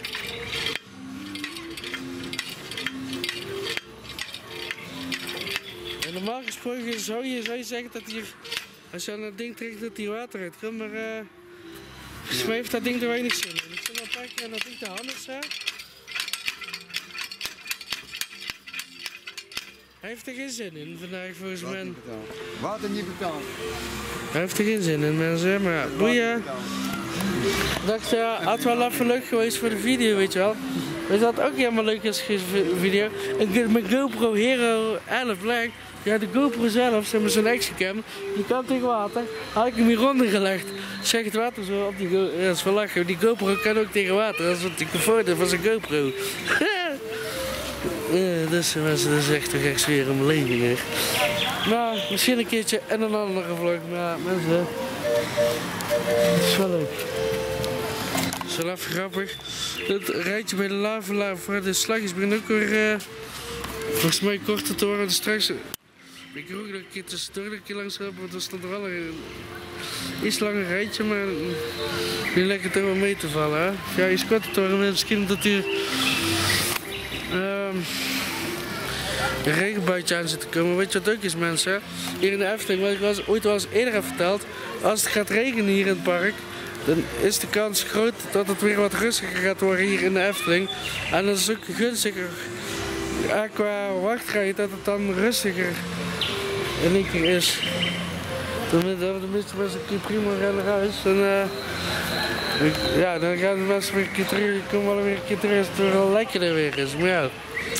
En normaal gesproken zou je zeggen dat hier, als je aan dat ding trekt, dat hier water uit komt, maar volgens mij heeft dat ding er weinig zin in. Ik zit al een paar keer aan dat ding te handen. Hij heeft er geen zin in vandaag volgens mij. Water niet betaald. Hij heeft er geen zin in mensen, maar ja, boeien. Ik dacht, ja, had wel even leuk geweest voor de video, weet je wel. Weet je wat ook helemaal leuk is geweest voor de video? Mijn GoPro Hero 11 Black. Ja, de GoPro zelf, zeg maar zo'n actioncam, die kan tegen water. Had ik hem hieronder gelegd. Zeg het water zo op die GoPro. Ja, dat is wel lachen. Die GoPro kan ook tegen water. Dat is wat ik voordeel van zijn GoPro. Dus mensen, dat is echt toch echt weer een beleving hier. Maar misschien een keertje en een andere vlog. Maar mensen, het is wel leuk. Het is wel even grappig. Het rijtje bij de Lavelaar voor de slagjes begint ook weer volgens mij korter te worden. Straks ik hoop dat ik hier tussendoor een keer langs heb, want er stond er wel een iets langer rijtje, maar nu lijkt het er wel mee te vallen. Hè? Ja, iets korter te worden, misschien dat hier een regenbuitje aan zit te komen. Weet je wat ook is mensen? Hier in de Efteling, wat ik ooit wel eens eerder heb verteld, als het gaat regenen hier in het park, dan is de kans groot dat het weer wat rustiger gaat worden hier in de Efteling. En dat is ook gunstiger qua wachtrij, dat het dan rustiger in één keer is. Tenminste best een keer prima rennen naar huis. En, ja, dan gaan de mensen weer een keer terug. Ik kom wel weer een keer terug als het weer wel lekkerder weer is. Maar ja,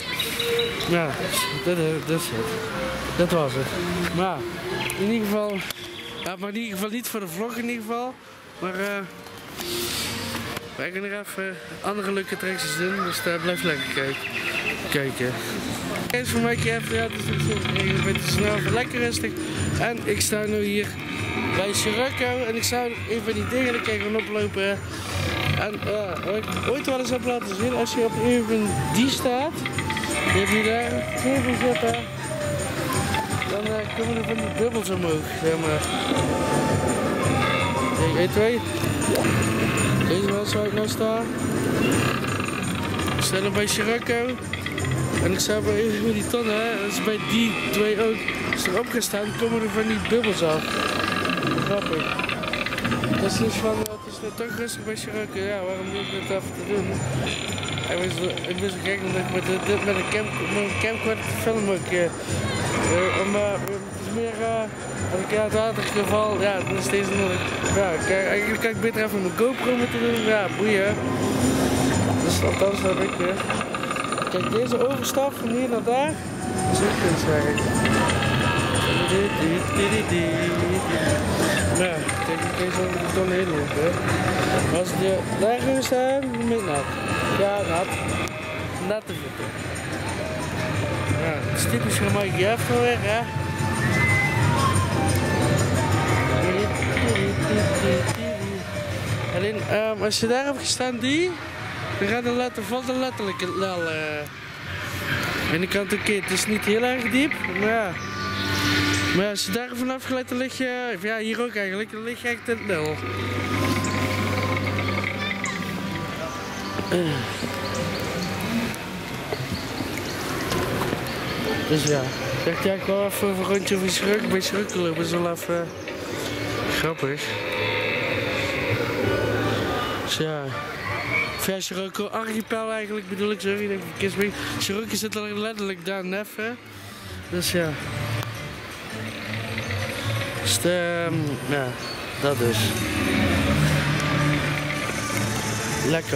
dat is het. Dat was het. Maar in ieder geval, ja, maar in ieder geval niet voor de vlog in ieder geval. Maar wij gaan nog even andere leuke attracties doen, dus blijf lekker kijken. Eens voor mij even, ja, het is een beetje snel, lekker rustig. En ik sta nu hier bij Scirocco en ik zou even die dingen gaan oplopen. En wat ik ooit wel eens heb laten zien, als je op even die staat, die heb je daar even zitten, dan komen er van die bubbels omhoog, zeg maar. Kijk, 1, 2. Deze was waar ik nou sta. Ik sta er bij Scirocco. En ik sta bij even die tonnen, hè. Dus bij die twee ook. Als er op gaan staan, komen er van die bubbels af. Grappig. Dat is dus van, het is toch rustig bij Scirocco. Ja, waarom doe ik dit even te doen? Ik ben zo gek omdat ik met een camcorder te filmen ook. Maar het is meer, als ik het water geval, ja, dat is steeds nodig. Ja, eigenlijk kan ik beter even mijn GoPro moeten doen. Ja, boeien. Dus althans wat ik weer. Kijk, deze overstap van hier naar daar is ook kunstwerk. Ja, kijk, ik kan zo de tonnen heen lopen. Maar als je daar gaan staan, dan ben ik nat. Ja, nat. Natte voeten. Ja, het is typisch voor Mikey Afro weer, hè. Alleen, als je daar hebt gestaan, dan gaat valt er letterlijk het lel. Aan de kant oké, het is niet heel erg diep, maar ja. Maar als je daar vanaf glijdt, dan lig je, ja hier ook eigenlijk, dan lig je echt in het lel. Dus ja, ik dacht ja, ik wil even een rondje over Scirocco bij Scirocco lopen, dat is wel even grappig. Dus ja. Ja, Scirocco archipel eigenlijk bedoel ik, sorry, denk ik. Scirocco zit er letterlijk daar neffen. Dus ja. Dus ja, dat dus. Lekker.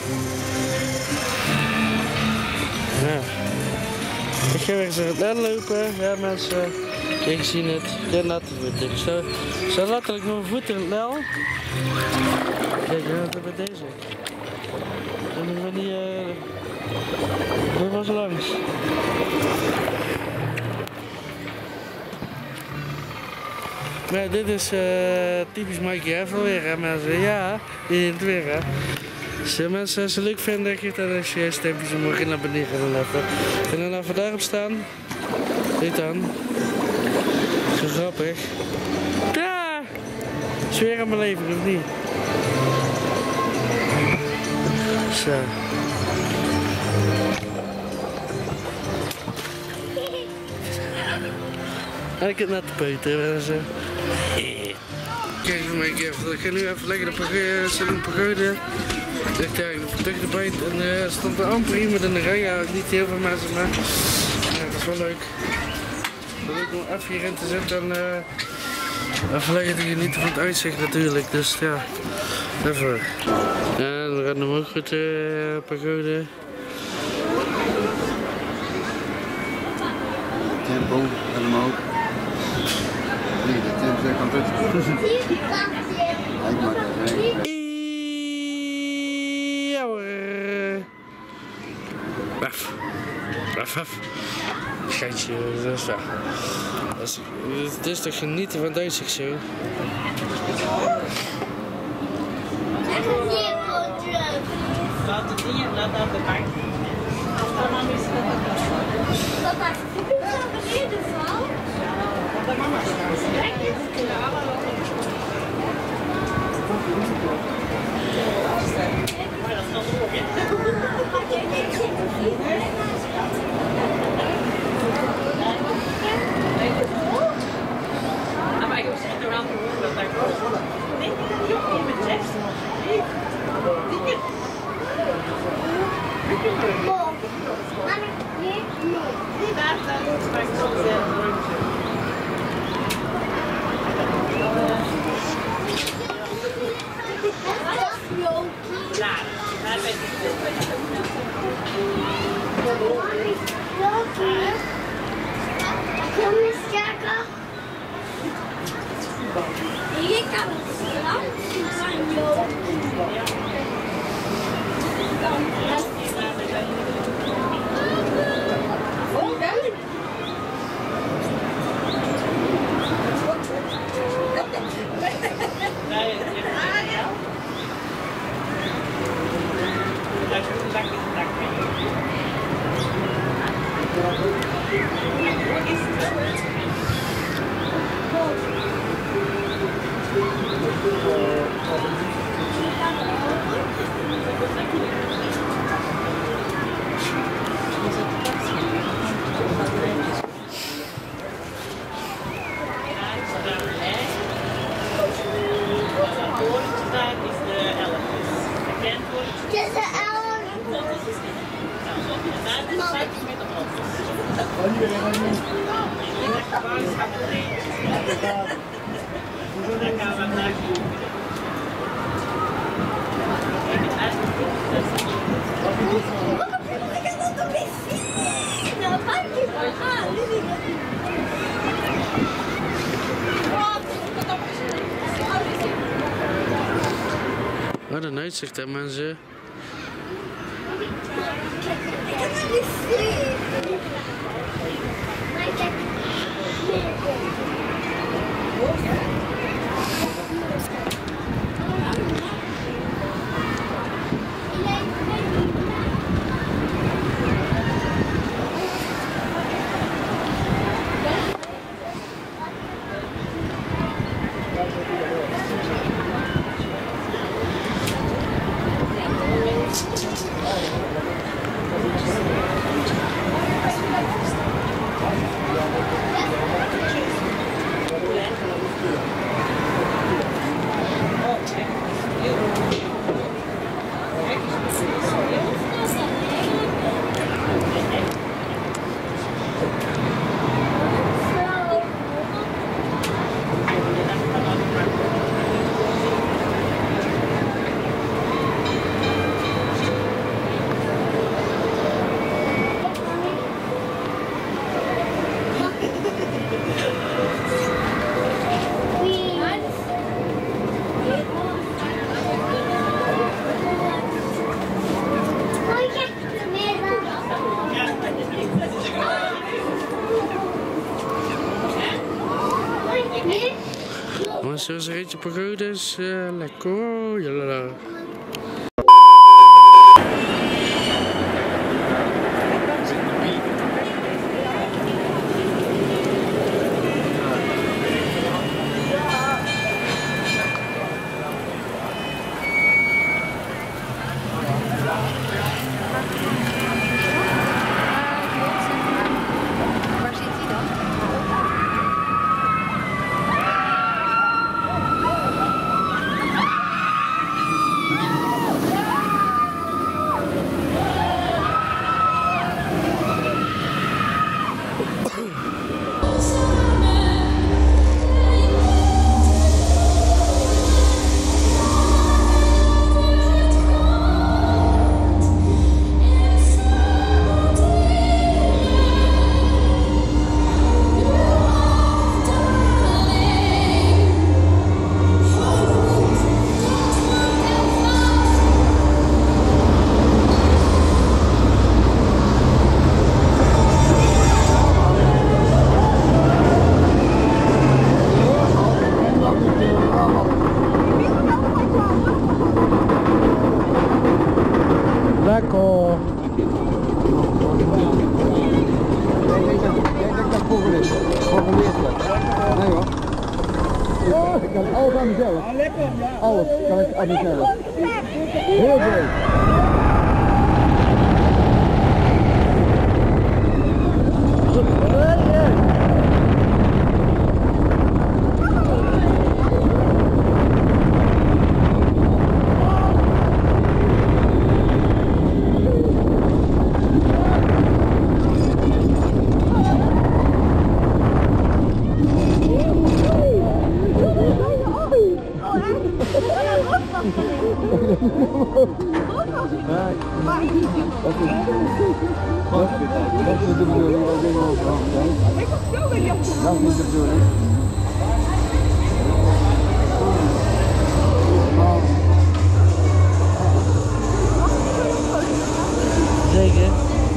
Ja. Ik ga weer zo naar lopen. Ja mensen, kijk, je ziet het. Ik heb natte voeten. Ik sta letterlijk met mijn voeten in het lel. Kijk, wat bij deze. En dan ben die was langs. Maar dit is typisch Mikey Afro weer, hè mensen. Ja, die in het weer, hè. Dus mensen, als ze het leuk vinden, geef dan een stempjes omhoog en naar beneden gaan even. En dan even daarop staan. Dit dan. Zo grappig. Ja! Sfeer aan mijn leven, of niet? Zo. En ik heb net de peuter. Kijk voor mij, ik ga nu even lekker de pagode. Ik dacht tegen de buit en er stond er amper iemand in de rij. Ja, niet heel veel mensen, maar ja, dat is wel leuk. Dat ik nog even hierin te zitten en even lekker te genieten van het uitzicht natuurlijk. Dus ja, even. Ja, dan gaat hem ook goed, pagode. Tempo, helemaal ook. Nee, de tempo kan terug. Ik maak het mee. Ja hoor. Waf. Schijntje, dat is waar. Het is toch genieten van het uitzicht zo. Laat het niet, laat aan de bank. Papa, heb je zo beneden van? Ja, de mama maar dat is nog goed, hè? Maar ik zit er aan te horen dat daar komt. Nee, dat is ook niet met Jess. Die daar moet ik zo zeggen. Wat een uitzicht hè mensen. Maar zoals een ritje pagodes, lekker, jalala. Lekker. Nee hoor. Ik kan alles aan mezelf. Alles kan ik aan mezelf. Heel breed. Dat is de bedoeling, dat ding overal. Dat is niet de bedoeling. Zeker.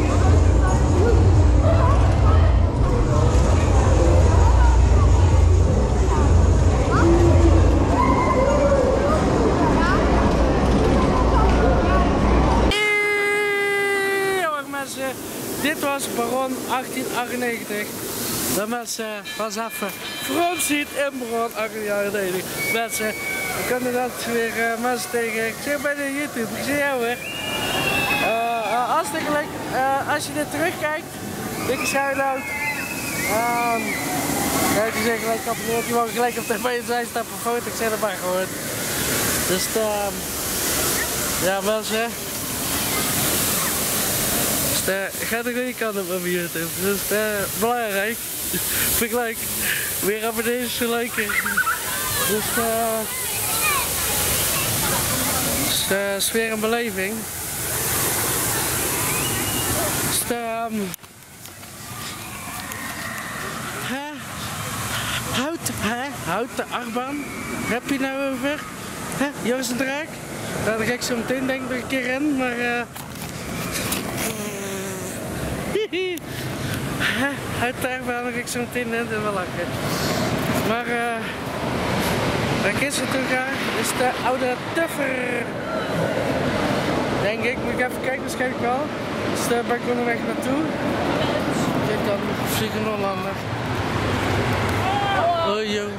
Dit was Baron 1898. Dat mensen was even front ziet in Baron 1898. Mensen, Ik kan inderdaad weer mensen tegen. Ik zeg bij de YouTube, ik zie jou weer. Hartstikke leuk. Als je dit terugkijkt, dikke shout-out. Kijk, je zegt gelijk abonneert, je mag gelijk op tv zijn, staat op foto, ik zeg dat maar gewoon. Dus ja mensen. Dus gaat de goede kant op mijn YouTube. Dus belangrijk. Vind ik leuk. Meer abonnees is zo leuker. Dus is weer een beleving. Dus houd de achtbaan. Heb je nou over? Joris en Draak? Nou, dan ga ik zo meteen denk ik nog een keer in, maar houd de achtbaan, dan ga ik zo meteen in en wel lachen. Maar waar ik gisteren toe ga, is de oude Tuffer. Denk ik, moet ik even kijken, waarschijnlijk wel. Dus daar ben ik onderweg naartoe. Kijk dan, vliegen Hollander. Oh joh.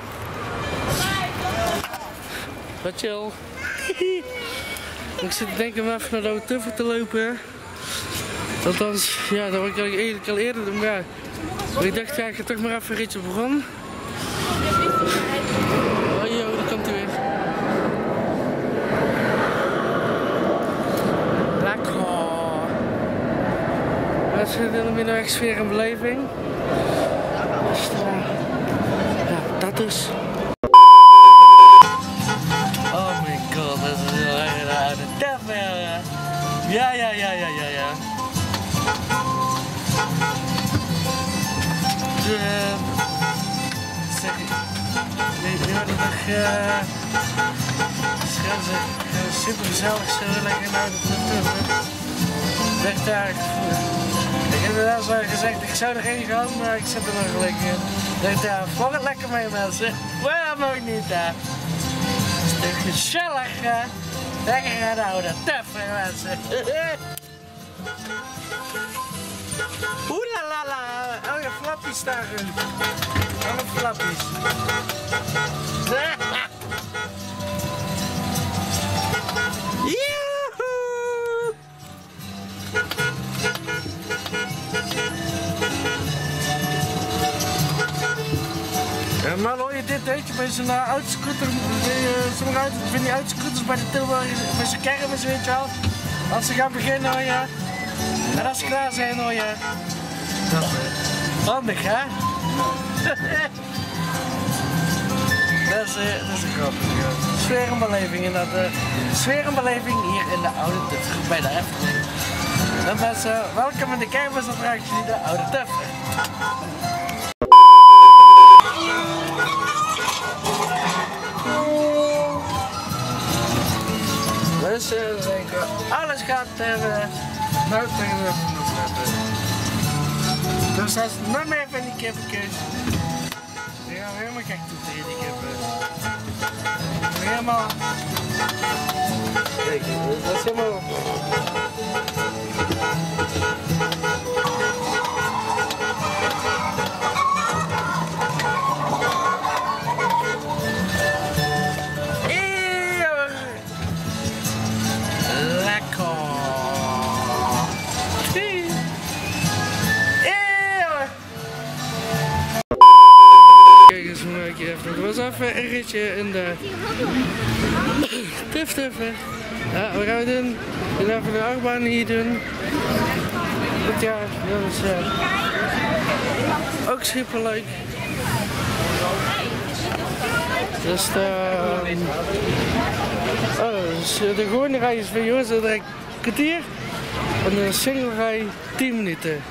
Wat chill. Ik zit te denken om even naar de oude Tuffer te lopen. Althans, ja, dat wil ik eigenlijk al eerder doen. Ja. Maar ik dacht, ja, ik ga toch maar even een ritje begonnen. Oh joh, daar komt hij weer. Lekker. Dat is in de echt sfeer en beleving. Dus, ja, dat is. Oh my god, dat is heel erg een oude Tuffer. Ja. Zeg ik. Nee, nu hadden we nog super gezellig zo lekker naar de Tuffer. Werd daar. Ik heb inderdaad zo gezegd, ik zou erheen gaan, maar ik zit er nog gelijk in. Ik dacht, ja, volg het lekker mee mensen. Waarom ook niet, hè? Het is gezellig, hè? Lekker gaan houden, Tuffer mensen. Oelalala, oh ja, flappies daar. Alle flappies. Joehoe! Maar hoor je dit, weet je, bij zo'n autoscooter, vind die autoscooters bij de Tilburg, bij zo'n kermis, weet je wel. Als ze gaan beginnen hoor je, en als ze klaar zijn hoor je. Dat is handig hè? dat is een grappig. Sfeer en beleving in dat, sfeer en beleving hier in de oude Tuffer, bij de Efteling. En mensen, welkom in de kermisattractie, de oude Tuffer. Dus alles gaat nou tegen de zetten. Dus dat is nog meer van die kippenkeus. Die gaan we helemaal gek doen tegen die kippen. Helemaal. Kijk, dat is helemaal. Het was even een ritje in de Tuffer. Ja, wat gaan we doen? We gaan even de achtbaan hier doen. Goed ja, dat is ook super leuk. Dus de gewone rij is voor Joost een kwartier en de single rij 10 minuten.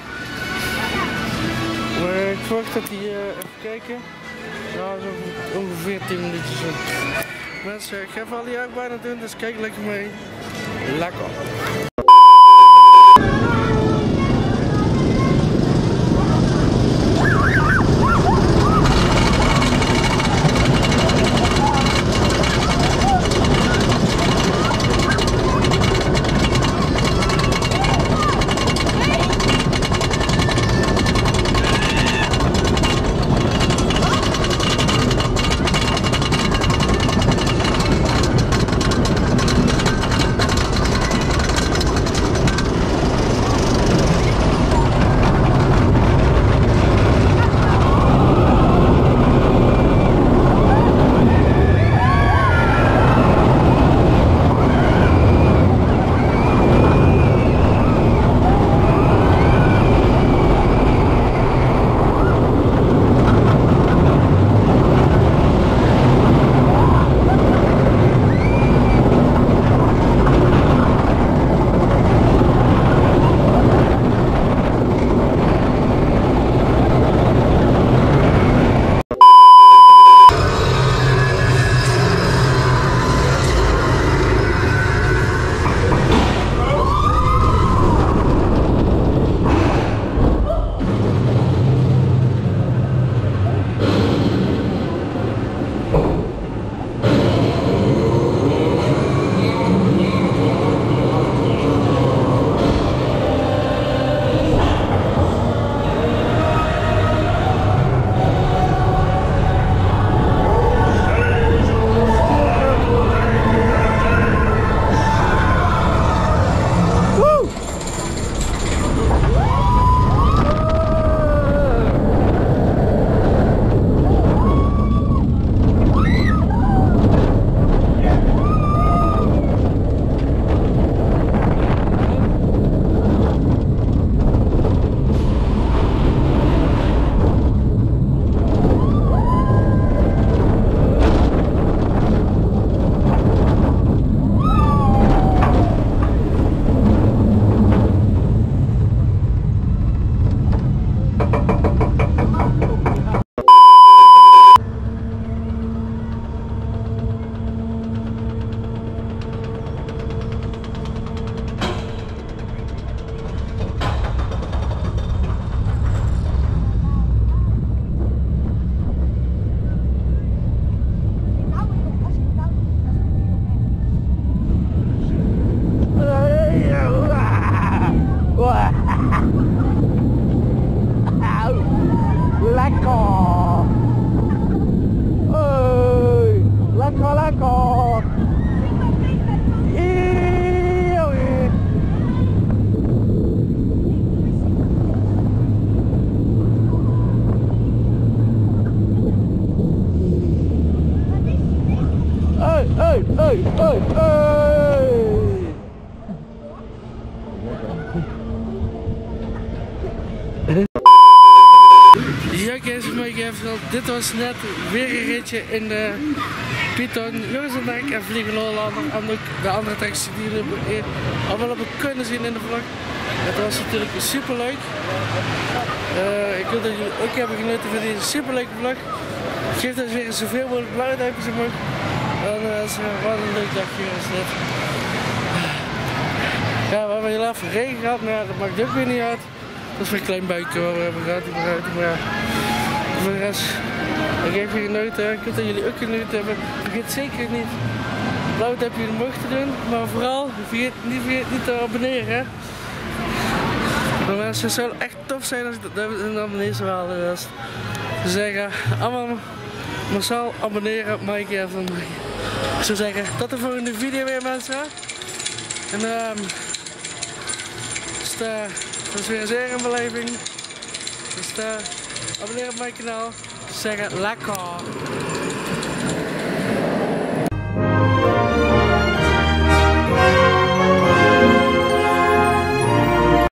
Maar ik verwacht dat hij even kijken. Nou, zo ongeveer 10 minuutjes. Mensen, ik ga even al die achtbanen doen, dus kijk lekker mee. Lekker! Ja, guys, dit was net weer een ritje in de Python, Jozendijk en Vliegenhollander. En ook de andere attracties die jullie allemaal hebben kunnen zien in de vlog. Het was natuurlijk super leuk. Ik hoop dat jullie ook hebben genoten van deze super leuke vlog. Geef dus weer zoveel mogelijk blauwe duimpjes omhoog. En wat een leuk dagje is dit. Ja, we hebben heel even regen gehad, maar ja, dat maakt ook weer niet uit. Dat is weer een klein buikje waar we hebben gehad, maar voor de rest, ik heb weer genoten. Ik hoop dat jullie ook genoten hebben. Vergeet zeker niet blauw duimpje omhoog te doen, maar vooral vergeet niet te abonneren. Maar het zou echt tof zijn als ik dat abonnee zou halen. Dus ik zou zeggen, allemaal massaal abonneren, Maaike en van mij. Ik zou zeggen, tot de volgende video weer mensen. En dat is weer een zeer een beleving. Dus abonneer op mijn kanaal. Ik zou zeggen, lekker!